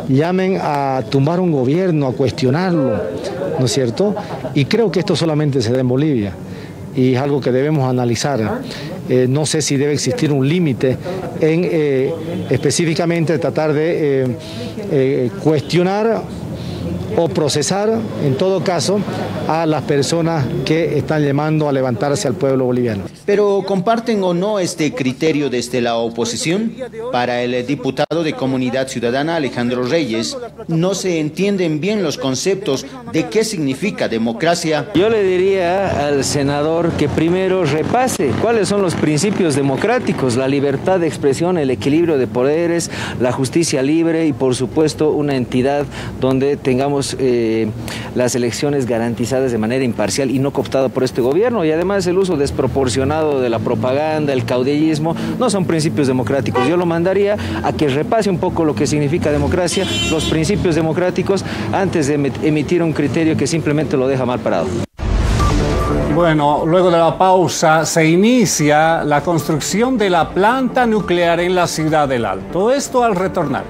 llamen a tumbar un gobierno, a cuestionarlo, ¿no es cierto? Y creo que esto solamente se da en Bolivia y es algo que debemos analizar. Eh, no sé si debe existir un límite en eh, específicamente tratar de eh, eh, cuestionar o procesar, en todo caso, a las personas que están llamando a levantarse al pueblo boliviano. Pero ¿comparten o no este criterio desde la oposición? Para el diputado de Comunidad Ciudadana Alejandro Reyes, no se entienden bien los conceptos de qué significa democracia. Yo le diría al senador que primero repase cuáles son los principios democráticos, la libertad de expresión, el equilibrio de poderes, la justicia libre y por supuesto una entidad donde tengamos Eh, las elecciones garantizadas de manera imparcial y no cooptada por este gobierno, y además el uso desproporcionado de la propaganda, el caudillismo, no son principios democráticos. Yo lo mandaría a que repase un poco lo que significa democracia, los principios democráticos, antes de emitir un criterio que simplemente lo deja mal parado. Bueno, luego de la pausa se inicia la construcción de la planta nuclear en la ciudad del Alto. Esto al retornar.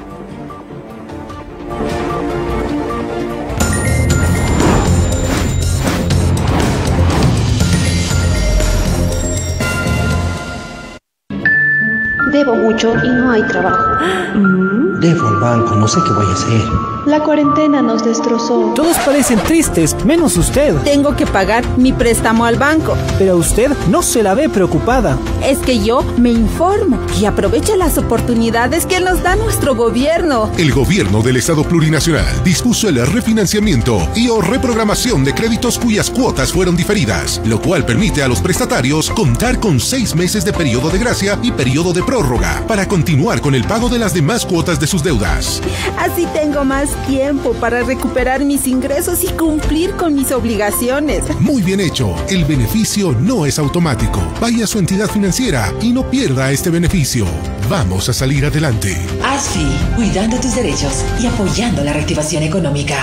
Debo mucho y no hay trabajo. Debo al banco, no sé qué voy a hacer. La cuarentena nos destrozó. Todos parecen tristes, menos usted. Tengo que pagar mi préstamo al banco. Pero usted no se la ve preocupada. Es que yo me informo y aprovecho las oportunidades que nos da nuestro gobierno. El gobierno del Estado Plurinacional dispuso el refinanciamiento y o reprogramación de créditos cuyas cuotas fueron diferidas, lo cual permite a los prestatarios contar con seis meses de periodo de gracia y periodo de prórroga para continuar con el pago de las demás cuotas de sus deudas. Así tengo más tiempo para recuperar mis ingresos y cumplir con mis obligaciones. Muy bien hecho. El beneficio no es automático. Vaya a su entidad financiera y no pierda este beneficio. Vamos a salir adelante. ASFI, cuidando tus derechos y apoyando la reactivación económica.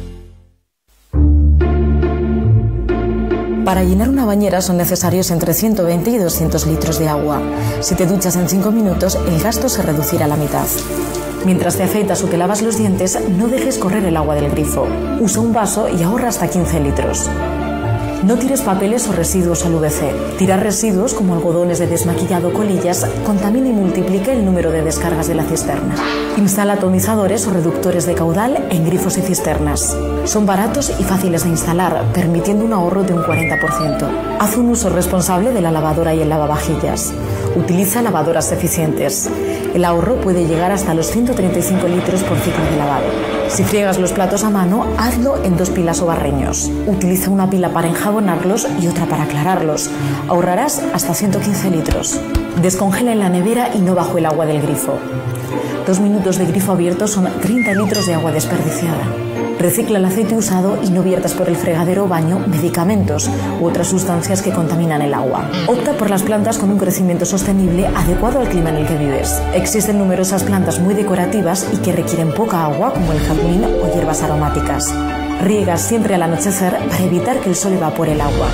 Para llenar una bañera son necesarios entre ciento veinte y doscientos litros de agua. Si te duchas en cinco minutos, el gasto se reducirá a la mitad. Mientras te afeitas o te lavas los dientes, no dejes correr el agua del grifo. Usa un vaso y ahorra hasta quince litros. No tires papeles o residuos al U V C. Tirar residuos como algodones de desmaquillado o colillas contamina y multiplica el número de descargas de la cisterna. Instala atomizadores o reductores de caudal en grifos y cisternas. Son baratos y fáciles de instalar, permitiendo un ahorro de un cuarenta por ciento. Haz un uso responsable de la lavadora y el lavavajillas. Utiliza lavadoras eficientes. El ahorro puede llegar hasta los ciento treinta y cinco litros por ciclo de lavado. Si friegas los platos a mano, hazlo en dos pilas o barreños. Utiliza una pila para enjabonarlos y otra para aclararlos. Ahorrarás hasta ciento quince litros. Descongela en la nevera y no bajo el agua del grifo. Dos minutos de grifo abierto son treinta litros de agua desperdiciada. Recicla el aceite usado y no viertas por el fregadero o baño medicamentos u otras sustancias que contaminan el agua. Opta por las plantas con un crecimiento sostenible adecuado al clima en el que vives. Existen numerosas plantas muy decorativas y que requieren poca agua, como el jazmín o hierbas aromáticas. Riega siempre al anochecer para evitar que el sol evapore el agua.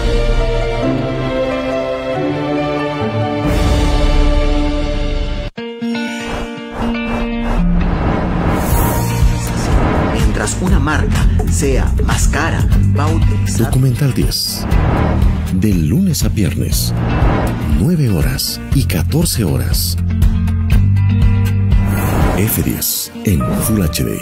Una marca sea más cara, va a utilizar... Documental diez. De lunes a viernes, nueve horas y catorce horas. F diez en Full H D.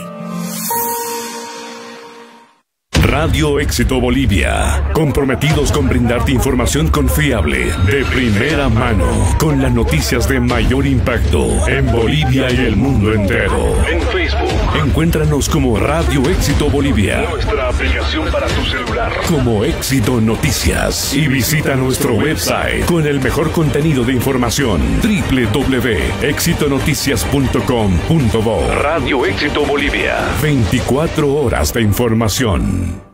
Radio Éxito Bolivia, comprometidos con brindarte información confiable, de primera mano, con las noticias de mayor impacto en Bolivia y el mundo entero. En Facebook, encuéntranos como Radio Éxito Bolivia, nuestra aplicación para tu celular, como Éxito Noticias, y visita nuestro website con el mejor contenido de información, doble u doble u doble u punto éxito noticias punto com punto bo. Radio Éxito Bolivia, veinticuatro horas de información.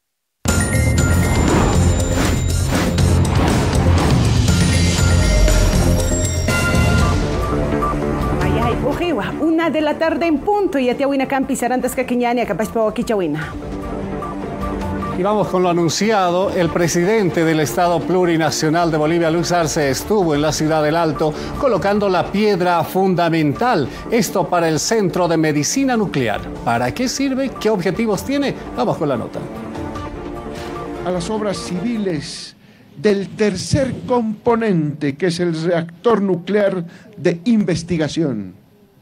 Una de la tarde en punto y atiawina campi sarantas caquiñani acapaz pa waquichawina. Y vamos con lo anunciado. El presidente del Estado Plurinacional de Bolivia, Luis Arce, estuvo en la ciudad del Alto colocando la piedra fundamental. Esto para el Centro de Medicina Nuclear. ¿Para qué sirve? ¿Qué objetivos tiene? Vamos con la nota. A las obras civiles del tercer componente, que es el reactor nuclear de investigación.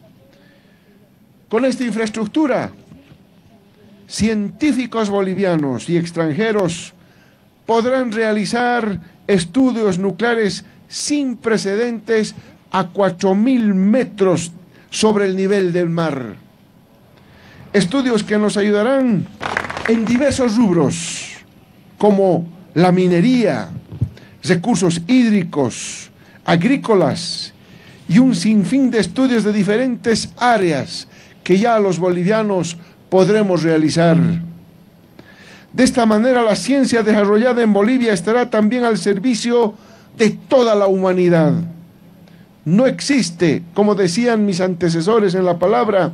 Con esta infraestructura, científicos bolivianos y extranjeros podrán realizar estudios nucleares sin precedentes a cuatro mil metros sobre el nivel del mar. Estudios que nos ayudarán en diversos rubros, como la minería, recursos hídricos, agrícolas y un sinfín de estudios de diferentes áreas que ya los bolivianos podremos realizar. De esta manera, la ciencia desarrollada en Bolivia estará también al servicio de toda la humanidad. No existe, como decían mis antecesores en la palabra,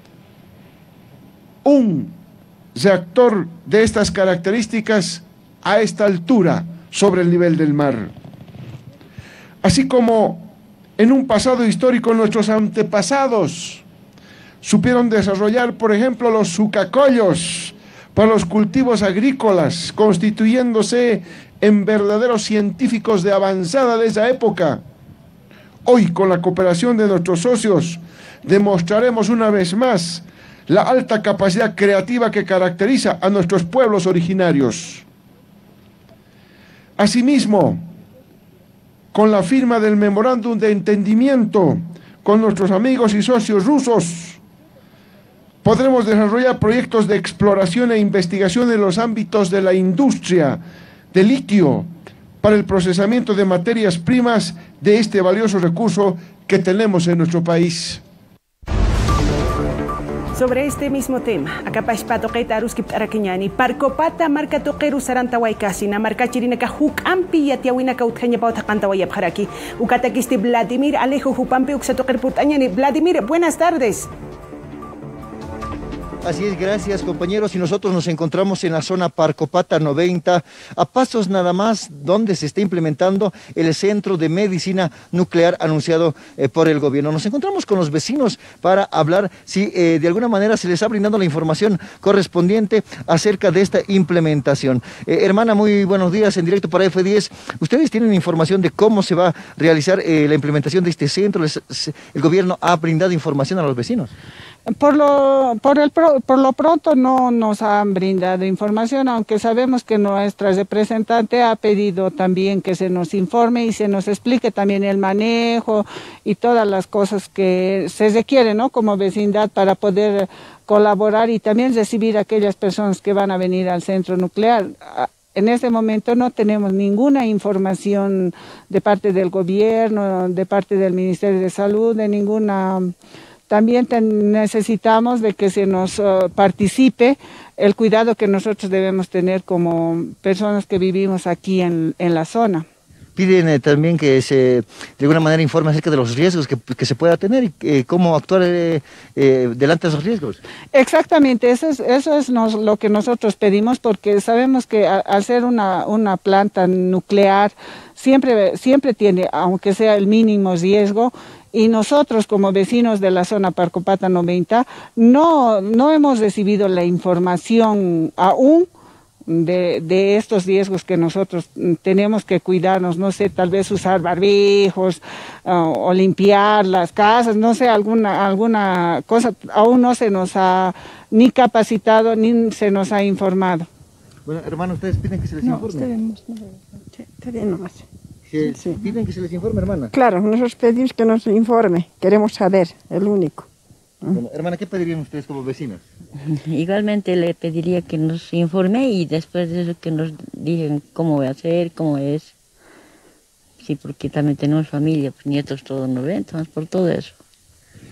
un reactor de estas características a esta altura sobre el nivel del mar. Así como en un pasado histórico nuestros antepasados supieron desarrollar, por ejemplo, los sucacollos para los cultivos agrícolas, constituyéndose en verdaderos científicos de avanzada de esa época. Hoy, con la cooperación de nuestros socios, demostraremos una vez más la alta capacidad creativa que caracteriza a nuestros pueblos originarios. Asimismo, con la firma del memorándum de entendimiento con nuestros amigos y socios rusos, podremos desarrollar proyectos de exploración e investigación en los ámbitos de la industria de litio para el procesamiento de materias primas de este valioso recurso que tenemos en nuestro país. Sobre este mismo tema, acá paispato kaita aruski arakeñani, parcopata marca toqueru saranta waikasina, marca chirinaka huk ampi yatiawinaka utjaña pauta canta wayapjaraki, ukatakisti Vladimir Alejo Hupampi uksatoker putañani. Vladimir, buenas tardes. Así es, gracias compañeros, y nosotros nos encontramos en la zona Parcopata noventa, a pasos nada más donde se está implementando el Centro de Medicina Nuclear anunciado eh, por el gobierno. Nos encontramos con los vecinos para hablar si eh, de alguna manera se les ha brindado la información correspondiente acerca de esta implementación. Eh, hermana, muy buenos días, en directo para F diez. ¿Ustedes tienen información de cómo se va a realizar eh, la implementación de este centro? ¿Les, se, ¿El gobierno ha brindado información a los vecinos? Por lo, por, el, por lo pronto no nos han brindado información, aunque sabemos que nuestra representante ha pedido también que se nos informe y se nos explique también el manejo y todas las cosas que se requieren, ¿no?, como vecindad para poder colaborar y también recibir a aquellas personas que van a venir al centro nuclear. En este momento no tenemos ninguna información de parte del gobierno, de parte del Ministerio de Salud, de ninguna... También necesitamos de que se nos uh, participe el cuidado que nosotros debemos tener como personas que vivimos aquí en, en la zona. Piden eh, también que se de alguna manera informe acerca de los riesgos que, que se pueda tener y eh, cómo actuar eh, eh, delante de esos riesgos. Exactamente, eso es, eso es nos, lo que nosotros pedimos, porque sabemos que a, al ser una, una planta nuclear siempre, siempre tiene, aunque sea el mínimo riesgo, y nosotros como vecinos de la zona Parcopata noventa no, no hemos recibido la información aún de, de estos riesgos que nosotros tenemos que cuidarnos, no sé, tal vez usar barbijos uh, o limpiar las casas, no sé, alguna, alguna cosa, aún no se nos ha ni capacitado ni se nos ha informado. Bueno, hermano, ¿ustedes piden que se les no, informe? Ustedes no, sí, está bien nomás. ¿Que sí. ¿Piden que se les informe, hermana? Claro, nosotros pedimos que nos informe, queremos saber, el único. Bueno, hermana, ¿qué pedirían ustedes como vecinos? Igualmente le pediría que nos informe y después de eso que nos digan cómo va a ser, cómo es. Sí, porque también tenemos familia, pues, nietos, todos nos ven, entonces por todo eso.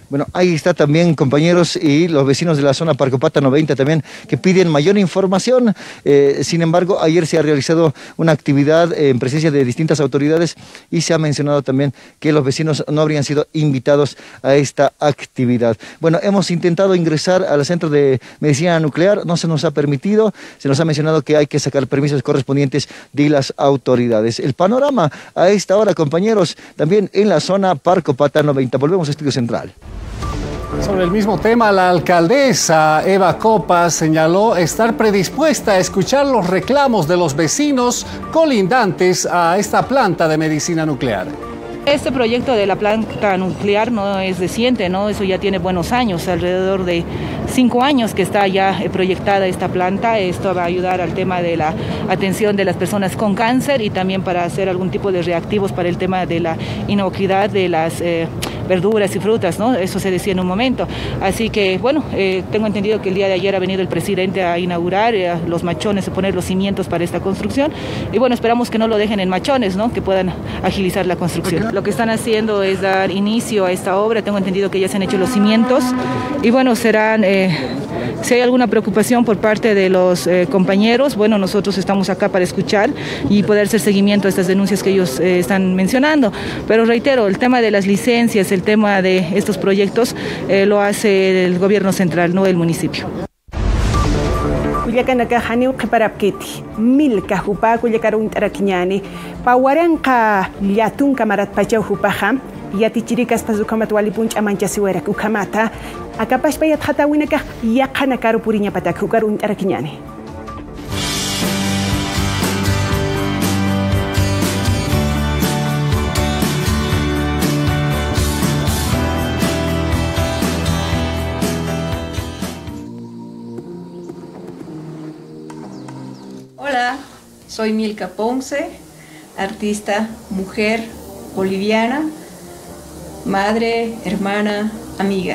Bueno, ahí está también, compañeros, y los vecinos de la zona Parcopata noventa también, que piden mayor información. Eh, sin embargo, ayer se ha realizado una actividad eh, en presencia de distintas autoridades y se ha mencionado también que los vecinos no habrían sido invitados a esta actividad. Bueno, hemos intentado ingresar al Centro de Medicina Nuclear, no se nos ha permitido, se nos ha mencionado que hay que sacar permisos correspondientes de las autoridades. El panorama a esta hora, compañeros, también en la zona Parcopata noventa. Volvemos a Estudio Central. Sobre el mismo tema, la alcaldesa Eva Copas señaló estar predispuesta a escuchar los reclamos de los vecinos colindantes a esta planta de medicina nuclear. Este proyecto de la planta nuclear no es reciente, ¿no? Eso ya tiene buenos años, alrededor de cinco años que está ya proyectada esta planta. Esto va a ayudar al tema de la atención de las personas con cáncer y también para hacer algún tipo de reactivos para el tema de la inocuidad de las eh, verduras y frutas, ¿no? Eso se decía en un momento. Así que, bueno, eh, tengo entendido que el día de ayer ha venido el presidente a inaugurar eh, los machones, a poner los cimientos para esta construcción. Y bueno, esperamos que no lo dejen en machones, ¿no? Que puedan agilizar la construcción. Lo que están haciendo es dar inicio a esta obra. Tengo entendido que ya se han hecho los cimientos. Y bueno, serán, eh, si hay alguna preocupación por parte de los eh, compañeros, bueno, nosotros estamos acá para escuchar y poder hacer seguimiento a estas denuncias que ellos eh, están mencionando. Pero reitero, el tema de las licencias, el tema de estos proyectos eh, lo hace el gobierno central, no el municipio. Kuyakanaka haniu qaparapkiti milka hupa kuyakarun tarakiñani pawaranqa llatun kamarat pachaw hupaja yatichirikas pasukamat walipunch amanchasiwera kukamata akapashpa yathatawinaka yaqana karu puriña patak hukarun tarakiñani. Hola, soy Milka Ponce, artista, mujer, boliviana, madre, hermana, amiga.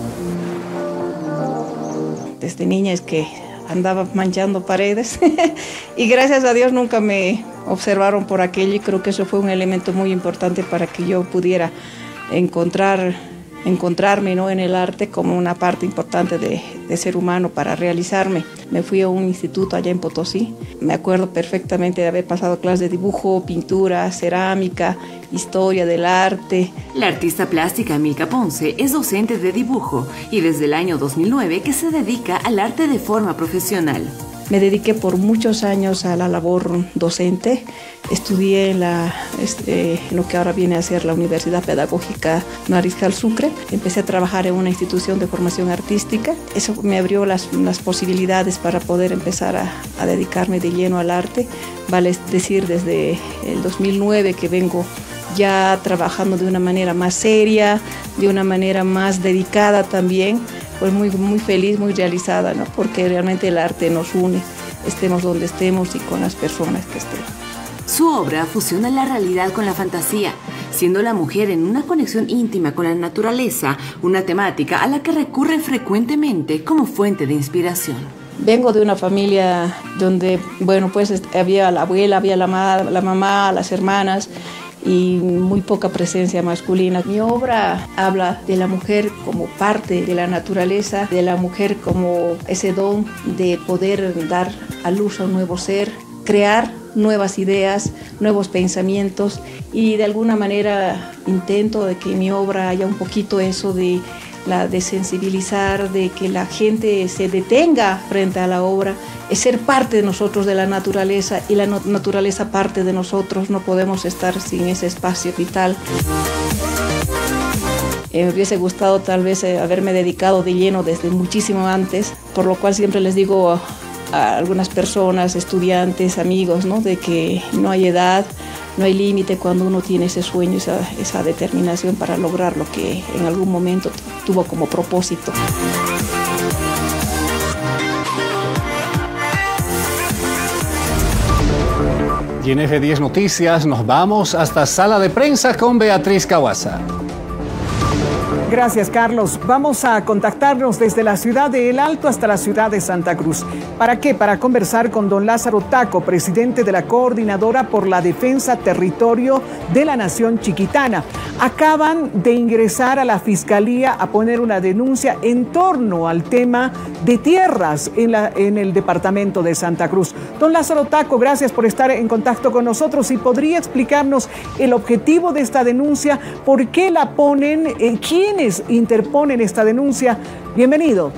Desde niña es que andaba manchando paredes y gracias a Dios nunca me observaron por aquello y creo que eso fue un elemento muy importante para que yo pudiera encontrar, encontrarme, ¿no?, en el arte como una parte importante de, de ser humano para realizarme. Me fui a un instituto allá en Potosí. Me acuerdo perfectamente de haber pasado clases de dibujo, pintura, cerámica, historia del arte. La artista plástica Milka Ponce es docente de dibujo y desde el año dos mil nueve que se dedica al arte de forma profesional. Me dediqué por muchos años a la labor docente. Estudié en, la, este, en lo que ahora viene a ser la Universidad Pedagógica Mariscal Sucre. Empecé a trabajar en una institución de formación artística. Eso me abrió las, las posibilidades para poder empezar a, a dedicarme de lleno al arte. Vale decir, desde el dos mil nueve que vengo ya trabajando de una manera más seria, de una manera más dedicada también. Pues muy, muy feliz, muy realizada, ¿no? Porque realmente el arte nos une, estemos donde estemos y con las personas que estemos. Su obra fusiona la realidad con la fantasía, siendo la mujer en una conexión íntima con la naturaleza, una temática a la que recurre frecuentemente como fuente de inspiración. Vengo de una familia donde, bueno, pues había la abuela, había la, ma la mamá, las hermanas, y muy poca presencia masculina. Mi obra habla de la mujer como parte de la naturaleza, de la mujer como ese don de poder dar a luz a un nuevo ser, crear nuevas ideas, nuevos pensamientos y de alguna manera intento de que en mi obra haya un poquito eso de la de sensibilizar, de que la gente se detenga frente a la obra, es ser parte de nosotros, de la naturaleza, y la no naturaleza parte de nosotros, no podemos estar sin ese espacio vital. Eh, me hubiese gustado tal vez eh, haberme dedicado de lleno desde muchísimo antes, por lo cual siempre les digo a, a algunas personas, estudiantes, amigos, ¿no?, de que no hay edad, no hay límite cuando uno tiene ese sueño, esa, esa determinación para lograr lo que en algún momento tuvo como propósito. Y en F diez Noticias nos vamos hasta Sala de Prensa con Beatriz Cawasa. Gracias, Carlos. Vamos a contactarnos desde la ciudad de El Alto hasta la ciudad de Santa Cruz. ¿Para qué? Para conversar con don Lázaro Taco, presidente de la Coordinadora por la Defensa Territorio de la Nación Chiquitana. Acaban de ingresar a la Fiscalía a poner una denuncia en torno al tema de tierras en, la, en el departamento de Santa Cruz. Don Lázaro Taco, gracias por estar en contacto con nosotros y podría explicarnos el objetivo de esta denuncia, por qué la ponen, eh, quiénes interponen esta denuncia. Bienvenido.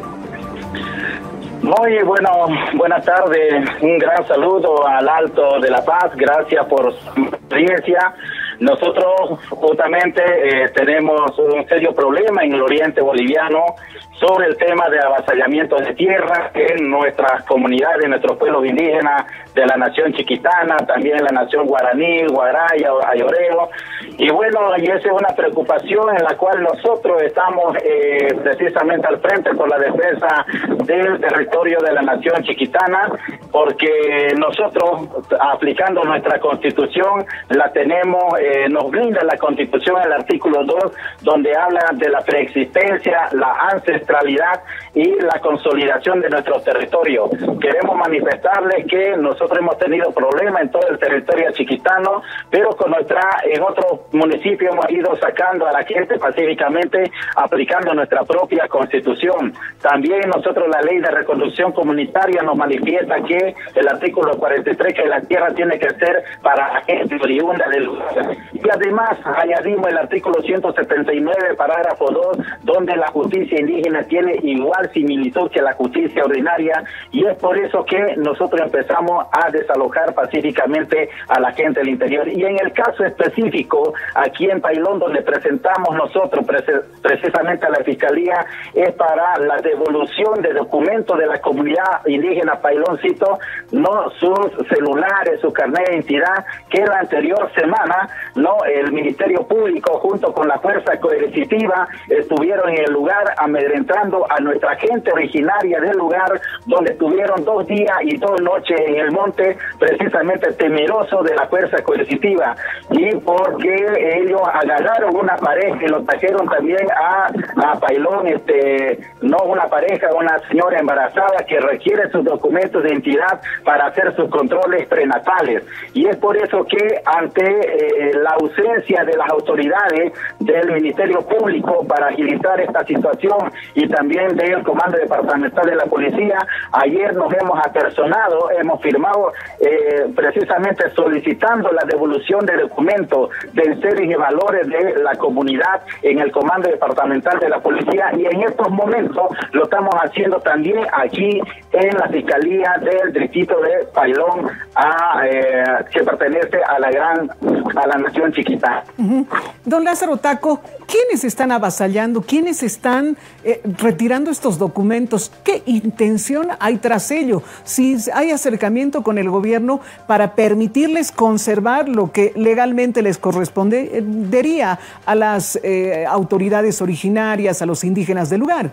Muy bueno, buenas tardes, un gran saludo al Alto de La Paz, gracias por su experiencia. Nosotros justamente eh, tenemos un serio problema en el oriente boliviano sobre el tema de avasallamiento de tierra en nuestras comunidades, en nuestros pueblos indígenas de la nación chiquitana, también la nación guaraní, guaraya, ayoreo. Y bueno, y esa es una preocupación en la cual nosotros estamos eh, precisamente al frente por la defensa del territorio de la nación chiquitana, porque nosotros, aplicando nuestra constitución, la tenemos, eh, nos brinda la constitución el artículo dos, donde habla de la preexistencia, la ancestralidad y la consolidación de nuestro territorio. Queremos manifestarles que nosotros hemos tenido problemas en todo el territorio chiquitano, pero con nuestra, en otros municipios hemos ido sacando a la gente pacíficamente, aplicando nuestra propia constitución. También nosotros la ley de reconstrucción comunitaria nos manifiesta que el artículo cuarenta y tres, que la tierra tiene que ser para la gente oriunda del lugar. Y además añadimos el artículo ciento setenta y nueve, parágrafo dos, donde la justicia indígena tiene igual similitud que la justicia ordinaria, y es por eso que nosotros empezamos a desalojar pacíficamente a la gente del interior. Y en el caso específico, aquí en Pailón, donde presentamos nosotros pre- precisamente a la Fiscalía, es para la devolución de documentos de la comunidad indígena Pailoncito, no sus celulares, su carnet de identidad, que la anterior semana, no, el Ministerio Público junto con la fuerza coercitiva estuvieron en el lugar amedrentando a nuestra gente originaria del lugar, donde estuvieron dos días y dos noches en el monte, precisamente temeroso de la fuerza coercitiva, y porque ellos agarraron una pareja y lo trajeron también a, a Pailón, este, no una pareja, una señora embarazada que requiere sus documentos de identidad para hacer sus controles prenatales. Y es por eso que ante eh, la ausencia de las autoridades del Ministerio Público para agilizar esta situación y también del Comando Departamental de la Policía, ayer nos hemos apersonado, hemos firmado eh, precisamente solicitando la devolución de documentos de series y valores de la comunidad en el Comando Departamental de la Policía, y en estos momentos lo estamos haciendo también aquí en la Fiscalía del Distrito de Pailón, a, eh, que pertenece a la gran, a la nación chiquitana. Uh-huh. Don Lázaro Taco, ¿quiénes están avasallando? ¿Quiénes están eh, retirando estos documentos? ¿Qué intención hay tras ello? Si hay acercamiento con el gobierno para permitirles conservar lo que legalmente les correspondería a las eh, autoridades originarias, a los indígenas del lugar.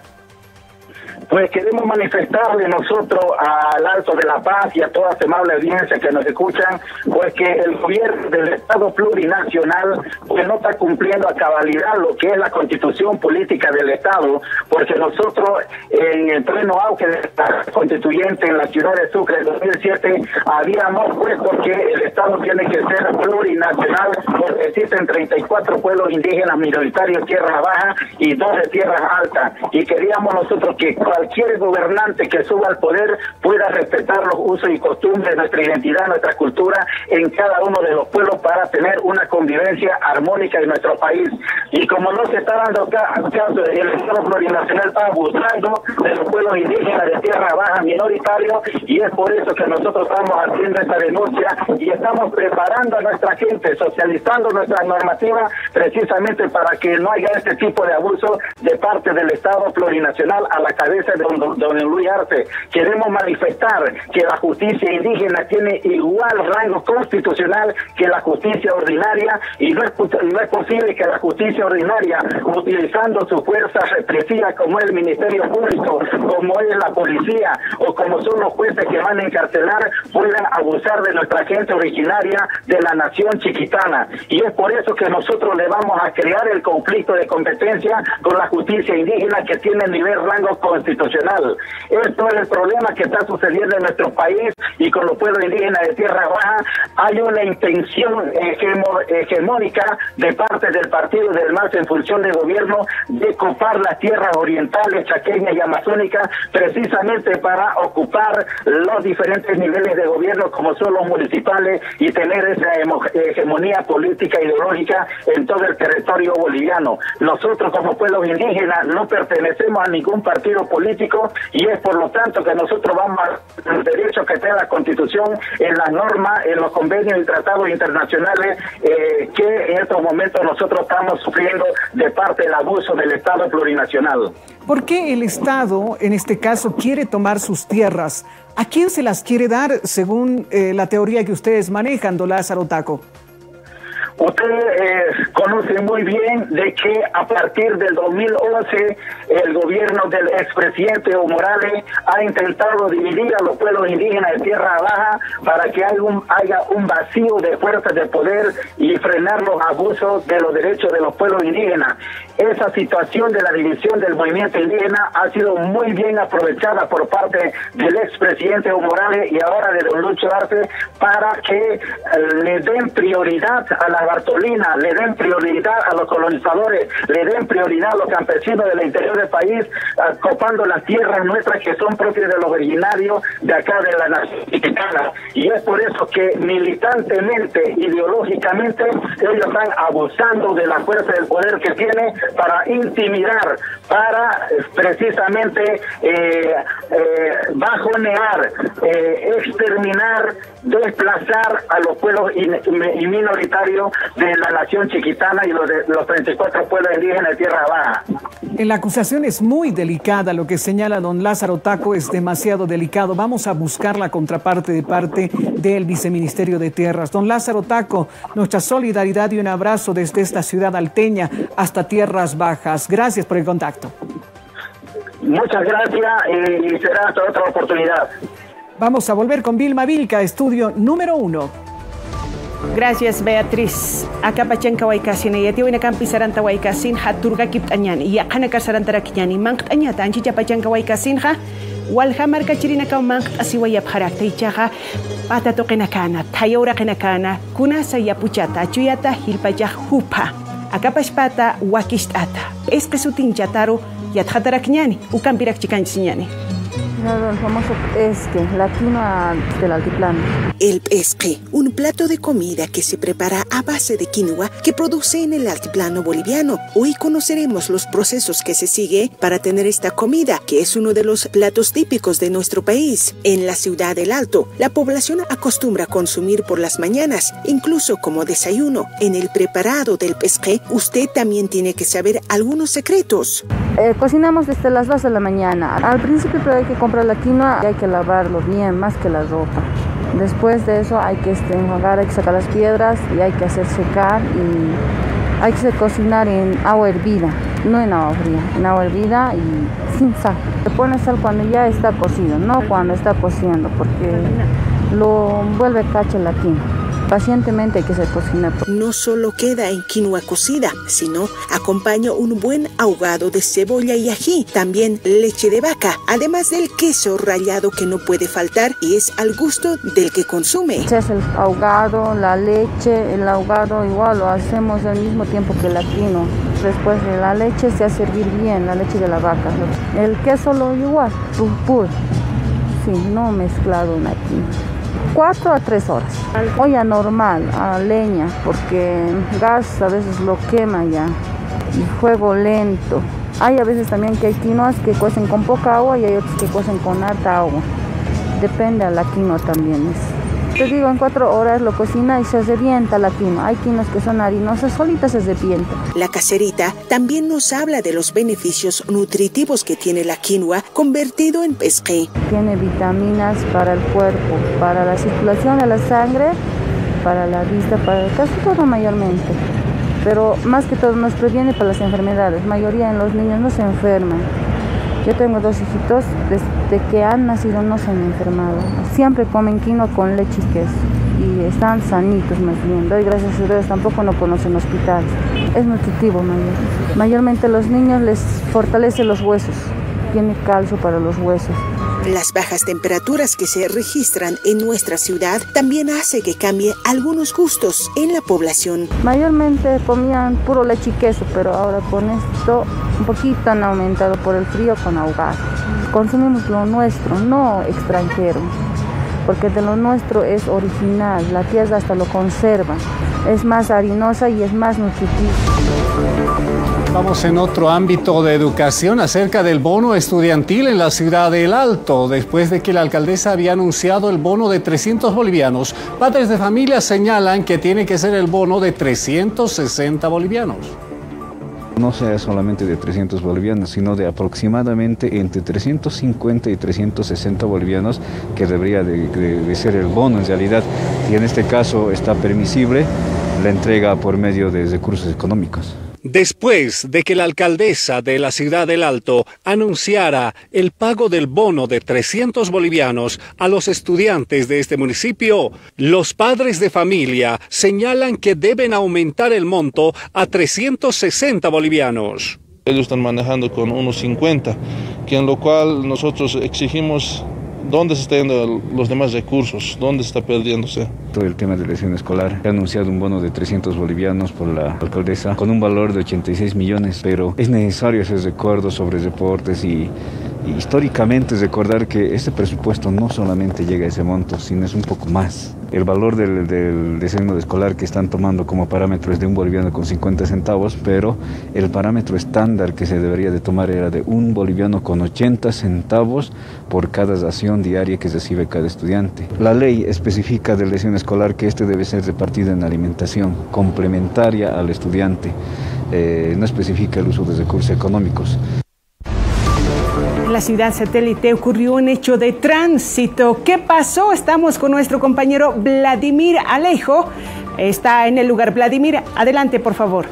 Pues queremos manifestarle nosotros al Alto de La Paz y a toda esta amable audiencia que nos escuchan, pues que el gobierno del Estado plurinacional pues no está cumpliendo a cabalidad lo que es la constitución política del Estado, porque nosotros en el pleno auge de la constituyente en la ciudad de Sucre en dos mil siete habíamos puesto que el Estado tiene que ser plurinacional, porque existen treinta y cuatro pueblos indígenas minoritarios, tierras bajas y dos de tierras altas, y queríamos nosotros que cualquier gobernante que suba al poder pueda respetar los usos y costumbres, nuestra identidad, nuestra cultura en cada uno de los pueblos para tener una convivencia armónica en nuestro país. Y como no se está dando caso, el Estado plurinacional está abusando de los pueblos indígenas de tierra baja minoritarios, y es por eso que nosotros estamos haciendo esta denuncia y estamos preparando a nuestra gente, socializando nuestra normativa precisamente para que no haya este tipo de abuso de parte del Estado plurinacional a la cabeza juez don, don Luis Arce, queremos manifestar que la justicia indígena tiene igual rango constitucional que la justicia ordinaria, y no es, no es posible que la justicia ordinaria, utilizando su fuerza represiva como es el Ministerio Público, como es la policía o como son los jueces que van a encarcelar, puedan abusar de nuestra gente originaria de la nación chiquitana. Y es por eso que nosotros le vamos a crear el conflicto de competencia con la justicia indígena que tiene nivel rango constitucional. Esto es el problema que está sucediendo en nuestro país, y con los pueblos indígenas de Tierra Baja hay una intención hegemo, hegemónica de parte del partido del M A S en función de gobierno de copar las tierras orientales, chaqueñas y amazónicas, precisamente para ocupar los diferentes niveles de gobierno como son los municipales y tener esa hegemonía política e ideológica en todo el territorio boliviano. Nosotros como pueblos indígenas no pertenecemos a ningún partido político, y es por lo tanto que nosotros vamos a los derechos que tiene la Constitución, en las normas, en los convenios y tratados internacionales eh, que en estos momentos nosotros estamos sufriendo de parte del abuso del Estado plurinacional. ¿Por qué el Estado, en este caso, quiere tomar sus tierras? ¿A quién se las quiere dar según eh, la teoría que ustedes manejan, don Lázaro Taco? Usted eh, conoce muy bien de que a partir del dos mil once el gobierno del expresidente Evo Morales ha intentado dividir a los pueblos indígenas de Tierra Baja para que haya un, haya un vacío de fuerzas de poder y frenar los abusos de los derechos de los pueblos indígenas. Esa situación de la división del movimiento indígena ha sido muy bien aprovechada por parte del expresidente Evo Morales y ahora de don Lucho Arce para que eh, le den prioridad a la Bartolina, le den prioridad a los colonizadores, le den prioridad a los campesinos del interior del país, uh, copando las tierras nuestras que son propias de los originarios de acá de la nación mexicana. Y es por eso que militantemente, ideológicamente, ellos están abusando de la fuerza del poder que tiene para intimidar, para eh, precisamente eh, eh, bajonear, eh, exterminar, desplazar a los pueblos in, y minoritarios de la nación chiquitana y los, de, los treinta y cuatro pueblos indígenas de Tierra Baja. La acusación es muy delicada, lo que señala don Lázaro Taco es demasiado delicado. Vamos a buscar la contraparte de parte del Viceministerio de Tierras. Don Lázaro Taco, nuestra solidaridad y un abrazo desde esta ciudad alteña hasta Tierras Bajas. Gracias por el contacto. Muchas gracias y será hasta otra oportunidad. Vamos a volver con Vilma Vilca, estudio número uno. Gracias, Beatriz. Acá pachanka waikasin y atiwina campisaranta waikasin haturga kiptañan y akana kasarantara kiñani manqtañata anchicha pachanka waikasinja walha marca chirina ka manq asiwayap harakta ichaja pata toqinakana tayora qinakana kunasa yapuchata chuyata hilpayaj hupa acá pashpata wakishtata es que sutin chataro yatjatara kiñani ukampirak chikanchiñani. El famoso pesque, la quinoa del altiplano. El pesque, un plato de comida que se prepara a base de quinoa que produce en el altiplano boliviano. Hoy conoceremos los procesos que se sigue para tener esta comida, que es uno de los platos típicos de nuestro país. En la ciudad del Alto, la población acostumbra a consumir por las mañanas, incluso como desayuno. En el preparado del pesque, usted también tiene que saber algunos secretos. Eh, cocinamos desde las dos de la mañana. Al principio hay que comprar la quinoa y hay que lavarlo bien, más que la ropa. Después de eso hay que este, enjuagar, hay que sacar las piedras y hay que hacer secar y hay que cocinar en agua hervida, no en agua fría, en agua hervida y sin sal. Se pone sal cuando ya está cocido, no cuando está cociendo, porque lo vuelve cacho la quinoa. Pacientemente hay que se cocina. No solo queda en quinoa cocida, sino acompaña un buen ahogado de cebolla y ají, también leche de vaca, además del queso rallado que no puede faltar y es al gusto del que consume. Es el ahogado, la leche, el ahogado igual lo hacemos al mismo tiempo que la quinoa. Después de la leche se hace hervir bien, la leche de la vaca. El queso lo igual, pur, sí, no mezclado en la quinoa. Cuatro a tres horas. Olla normal, a leña, porque gas a veces lo quema ya. Y fuego lento. Hay a veces también que hay quinoas que cuecen con poca agua y hay otros que cuecen con harta agua. Depende a la quinoa también. Es. Te digo, en cuatro horas lo cocina y se revienta la quinoa. Hay quinoas que son harinosas, solitas se revienta. La caserita también nos habla de los beneficios nutritivos que tiene la quinoa convertido en pesqué. Tiene vitaminas para el cuerpo, para la circulación de la sangre, para la vista, para casi todo mayormente. Pero más que todo nos previene para las enfermedades. La mayoría en los niños no se enferman. Yo tengo dos hijitos, desde que han nacido no se han enfermado. Siempre comen quinoa con leche y queso y están sanitos más bien. Doy gracias a Dios, tampoco no conocen hospitales. Es nutritivo mayor. Mayormente a los niños les fortalece los huesos, tiene calcio para los huesos. Las bajas temperaturas que se registran en nuestra ciudad también hace que cambie algunos gustos en la población. Mayormente comían puro leche y queso, pero ahora con esto un poquito han aumentado por el frío con ahogado. Consumimos lo nuestro, no extranjero, porque de lo nuestro es original, la tierra hasta lo conserva, es más harinosa y es más nutritiva. Vamos en otro ámbito de educación acerca del bono estudiantil en la ciudad del Alto. Después de que la alcaldesa había anunciado el bono de trescientos bolivianos, padres de familia señalan que tiene que ser el bono de trescientos sesenta bolivianos. No sea solamente de trescientos bolivianos, sino de aproximadamente entre trescientos cincuenta y trescientos sesenta bolivianos, que debería de, de, de ser el bono en realidad. Y en este caso está permisible la entrega por medio de recursos económicos. Después de que la alcaldesa de la ciudad del Alto anunciara el pago del bono de trescientos bolivianos a los estudiantes de este municipio, los padres de familia señalan que deben aumentar el monto a trescientos sesenta bolivianos. Ellos están manejando con unos cincuenta, que en lo cual nosotros exigimos dónde se están yendo los demás recursos, dónde se está perdiéndose. Todo el tema de la elección escolar, ha anunciado un bono de trescientos bolivianos por la alcaldesa con un valor de ochenta y seis millones, pero es necesario hacer recuerdos sobre deportes y, y históricamente recordar que este presupuesto no solamente llega a ese monto, sino es un poco más. El valor del, del desayuno escolar que están tomando como parámetro es de un boliviano con cincuenta centavos, pero el parámetro estándar que se debería de tomar era de un boliviano con ochenta centavos por cada ración diaria que recibe cada estudiante. La ley especifica del desayuno escolar que este debe ser repartido en alimentación complementaria al estudiante. Eh, no especifica el uso de recursos económicos. En la ciudad satélite ocurrió un hecho de tránsito. ¿Qué pasó? Estamos con nuestro compañero Vladimir Alejo. Está en el lugar. Vladimir, adelante, por favor.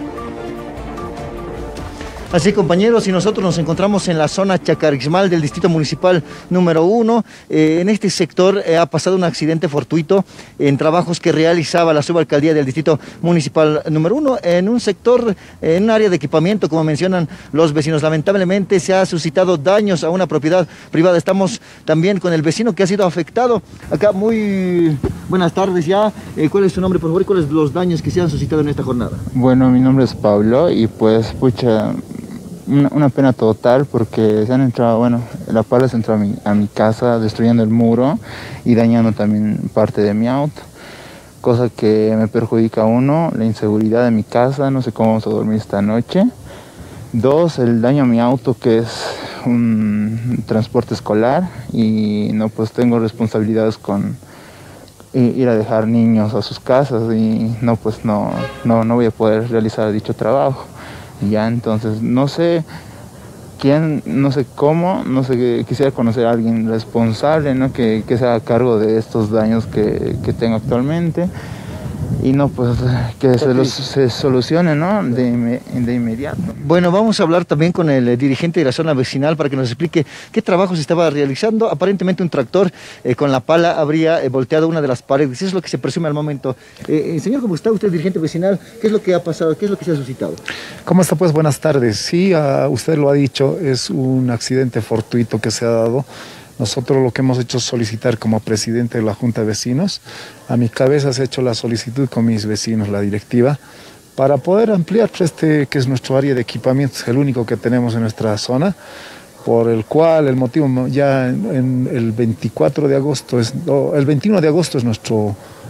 Así, compañeros, y nosotros nos encontramos en la zona Chacarixmal del distrito municipal número uno. Eh, en este sector eh, ha pasado un accidente fortuito en trabajos que realizaba la subalcaldía del distrito municipal número uno, en un sector, en un área de equipamiento, como mencionan los vecinos. Lamentablemente se ha suscitado daños a una propiedad privada. Estamos también con el vecino que ha sido afectado. Acá, muy buenas tardes ya. Eh, ¿Cuál es su nombre, por favor, y cuáles son los daños que se han suscitado en esta jornada? Bueno, mi nombre es Pablo y pues, pucha... Una, una pena total porque se han entrado, bueno, la pala se entró a mi, a mi casa destruyendo el muro y dañando también parte de mi auto, cosa que me perjudica, uno, la inseguridad de mi casa, no sé cómo vamos a dormir esta noche. Dos, el daño a mi auto, que es un transporte escolar y no, pues tengo responsabilidades con ir a dejar niños a sus casas y no, pues no, no, no voy a poder realizar dicho trabajo. Ya, entonces, no sé quién, no sé cómo, no sé, quisiera conocer a alguien responsable, ¿no? que, que se haga cargo de estos daños que, que tengo actualmente y no, pues, que se, los, se solucione, ¿no? de, de inmediato. Bueno, vamos a hablar también con el dirigente de la zona vecinal para que nos explique qué trabajo se estaba realizando. Aparentemente un tractor eh, con la pala habría eh, volteado una de las paredes. Eso es lo que se presume al momento. Eh, señor, ¿cómo está usted, dirigente vecinal? ¿Qué es lo que ha pasado? ¿Qué es lo que se ha suscitado? ¿Cómo está? Pues buenas tardes. Sí, uh, usted lo ha dicho, es un accidente fortuito que se ha dado. Nosotros lo que hemos hecho es solicitar como presidente de la Junta de Vecinos. A mi cabeza se ha hecho la solicitud con mis vecinos, la directiva, para poder ampliar este, que es nuestro área de equipamiento, es el único que tenemos en nuestra zona, por el cual el motivo ya en, en el veinticuatro de agosto, es, no, el veintiuno de agosto es nuestro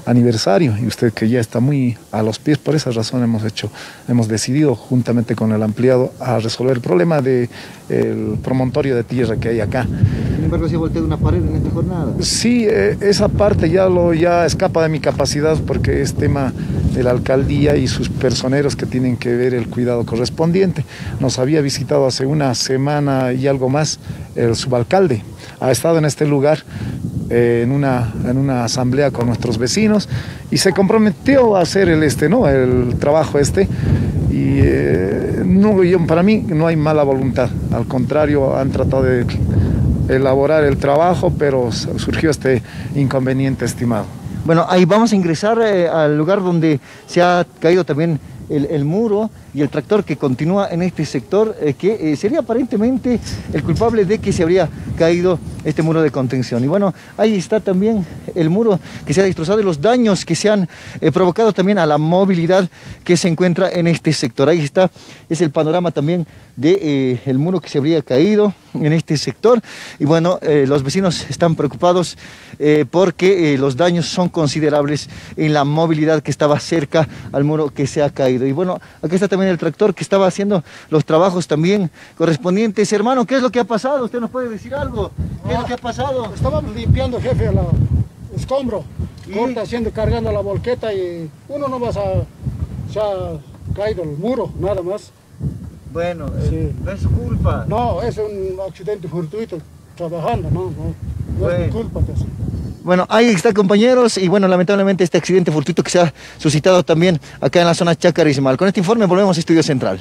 aniversario y usted que ya está muy a los pies, por esa razón hemos hecho, hemos decidido juntamente con el ampliado a resolver el problema del promontorio de tierra que hay acá. Sin embargo, se ha volteado una pared en esta jornada. Sí, eh, esa parte ya, lo, ya escapa de mi capacidad porque es tema de la alcaldía y sus personeros que tienen que ver el cuidado correspondiente. Nos había visitado hace una semana y algo más el subalcalde. Ha estado en este lugar eh, en, una, en una asamblea con nuestros vecinos y se comprometió a hacer el, este, ¿no? el trabajo este. Y eh, no, yo, para mí no hay mala voluntad, al contrario, han tratado de elaborar el trabajo, pero surgió este inconveniente, estimado. Bueno, ahí vamos a ingresar eh, al lugar donde se ha caído también el, el muro y el tractor que continúa en este sector, eh, que eh, sería aparentemente el culpable de que se habría caído este muro de contención. Y bueno, ahí está también el muro que se ha destrozado y los daños que se han eh, provocado también a la movilidad que se encuentra en este sector. Ahí está, es el panorama también de eh, el muro que se habría caído en este sector. Y bueno, eh, los vecinos están preocupados eh, porque eh, los daños son considerables en la movilidad que estaba cerca al muro que se ha caído. Y bueno, aquí está también el tractor que estaba haciendo los trabajos también correspondientes. Hermano, ¿qué es lo que ha pasado? ¿Usted nos puede decir algo? ¿Qué es lo que ha pasado? Estábamos limpiando, jefe, el escombro, corta, haciendo, cargando la volqueta y uno no vas a, se ha caído el muro, nada más. Bueno, sí. No es su culpa. No, es un accidente fortuito, trabajando, no, no, no bueno. Es mi culpa. Pues. Bueno, ahí está, compañeros, y bueno, lamentablemente este accidente fortuito que se ha suscitado también acá en la zona Chacarismal. Con este informe volvemos a Estudio Central.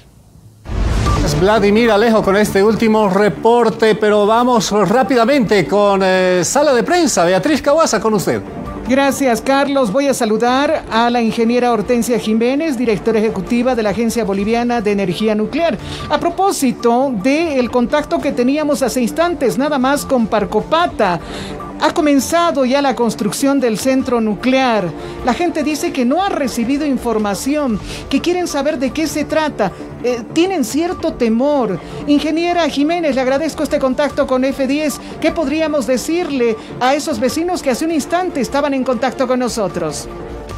Es Vladimir Alejo con este último reporte, pero vamos rápidamente con eh, Sala de Prensa. Beatriz Cahuasa, con usted. Gracias, Carlos. Voy a saludar a la ingeniera Hortensia Jiménez, directora ejecutiva de la Agencia Boliviana de Energía Nuclear. A propósito del contacto que teníamos hace instantes, nada más con Parcopata. Ha comenzado ya la construcción del centro nuclear. La gente dice que no ha recibido información, que quieren saber de qué se trata. Eh, tienen cierto temor. Ingeniera Jiménez, le agradezco este contacto con F diez. ¿Qué podríamos decirle a esos vecinos que hace un instante estaban en contacto con nosotros?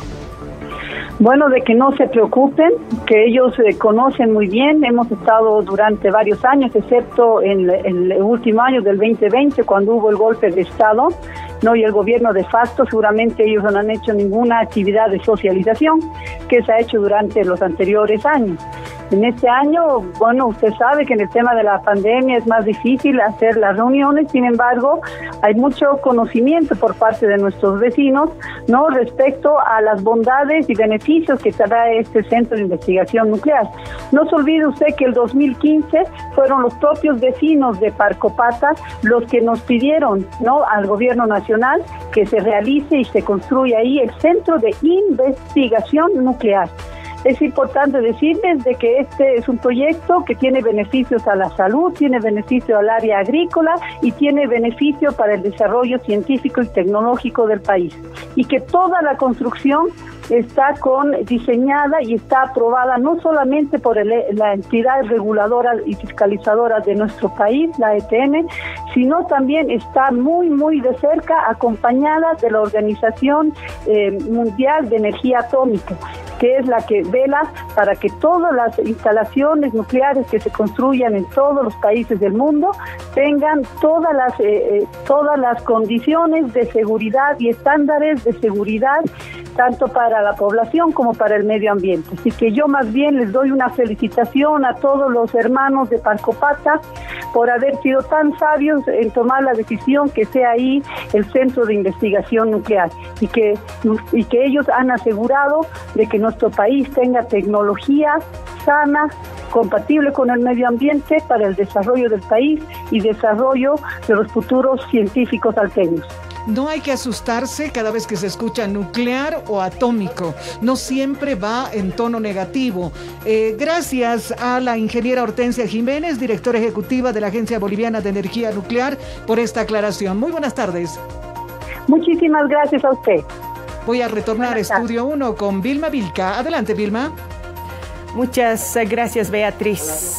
Bueno, de que no se preocupen, que ellos eh, conocen muy bien. Hemos estado durante varios años, excepto en, en el último año del veinte veinte, cuando hubo el golpe de Estado, ¿no? Y el gobierno de facto, seguramente ellos no han hecho ninguna actividad de socialización que se ha hecho durante los anteriores años. En este año, bueno, usted sabe que en el tema de la pandemia es más difícil hacer las reuniones, sin embargo, hay mucho conocimiento por parte de nuestros vecinos, ¿no? Respecto a las bondades y beneficios que trae este centro de investigación nuclear. No se olvide usted que el dos mil quince fueron los propios vecinos de Parcopata los que nos pidieron, ¿no?, al gobierno nacional que se realice y se construya ahí el centro de investigación nuclear. Es importante decirles de que este es un proyecto que tiene beneficios a la salud, tiene beneficio al área agrícola y tiene beneficio para el desarrollo científico y tecnológico del país. Y que toda la construcción está con diseñada y está aprobada no solamente por el, la entidad reguladora y fiscalizadora de nuestro país, la E T N, sino también está muy, muy de cerca acompañada de la Organización eh, Mundial de Energía Atómica, que es la que vela para que todas las instalaciones nucleares que se construyan en todos los países del mundo tengan todas las, eh, todas las condiciones de seguridad y estándares de seguridad, tanto para la población como para el medio ambiente. Así que yo más bien les doy una felicitación a todos los hermanos de Parcopata por haber sido tan sabios en tomar la decisión que sea ahí el centro de investigación nuclear y que, y que ellos han asegurado de que nuestro país tenga tecnología sana, compatible con el medio ambiente para el desarrollo del país y desarrollo de los futuros científicos alteños. No hay que asustarse cada vez que se escucha nuclear o atómico. No siempre va en tono negativo. Eh, gracias a la ingeniera Hortensia Jiménez, directora ejecutiva de la Agencia Boliviana de Energía Nuclear, por esta aclaración. Muy buenas tardes. Muchísimas gracias a usted. Voy a retornar a Estudio uno con Vilma Vilca. Adelante, Vilma. Muchas gracias, Beatriz.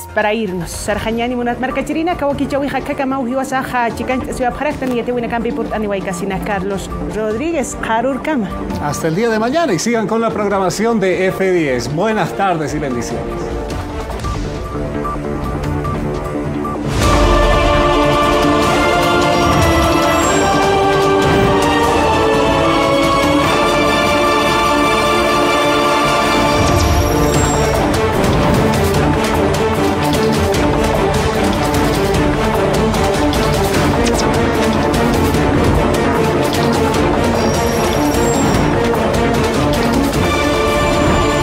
para irnos. Sarjañani Munat Marcachirina, Kawakichawi Hakaka Mauhiwasaja, Chican Ciudad Jaractan y Etiwina Campi por Aniwaikasina, Carlos Rodríguez, Harur Kama. Hasta el día de mañana y sigan con la programación de F diez. Buenas tardes y bendiciones.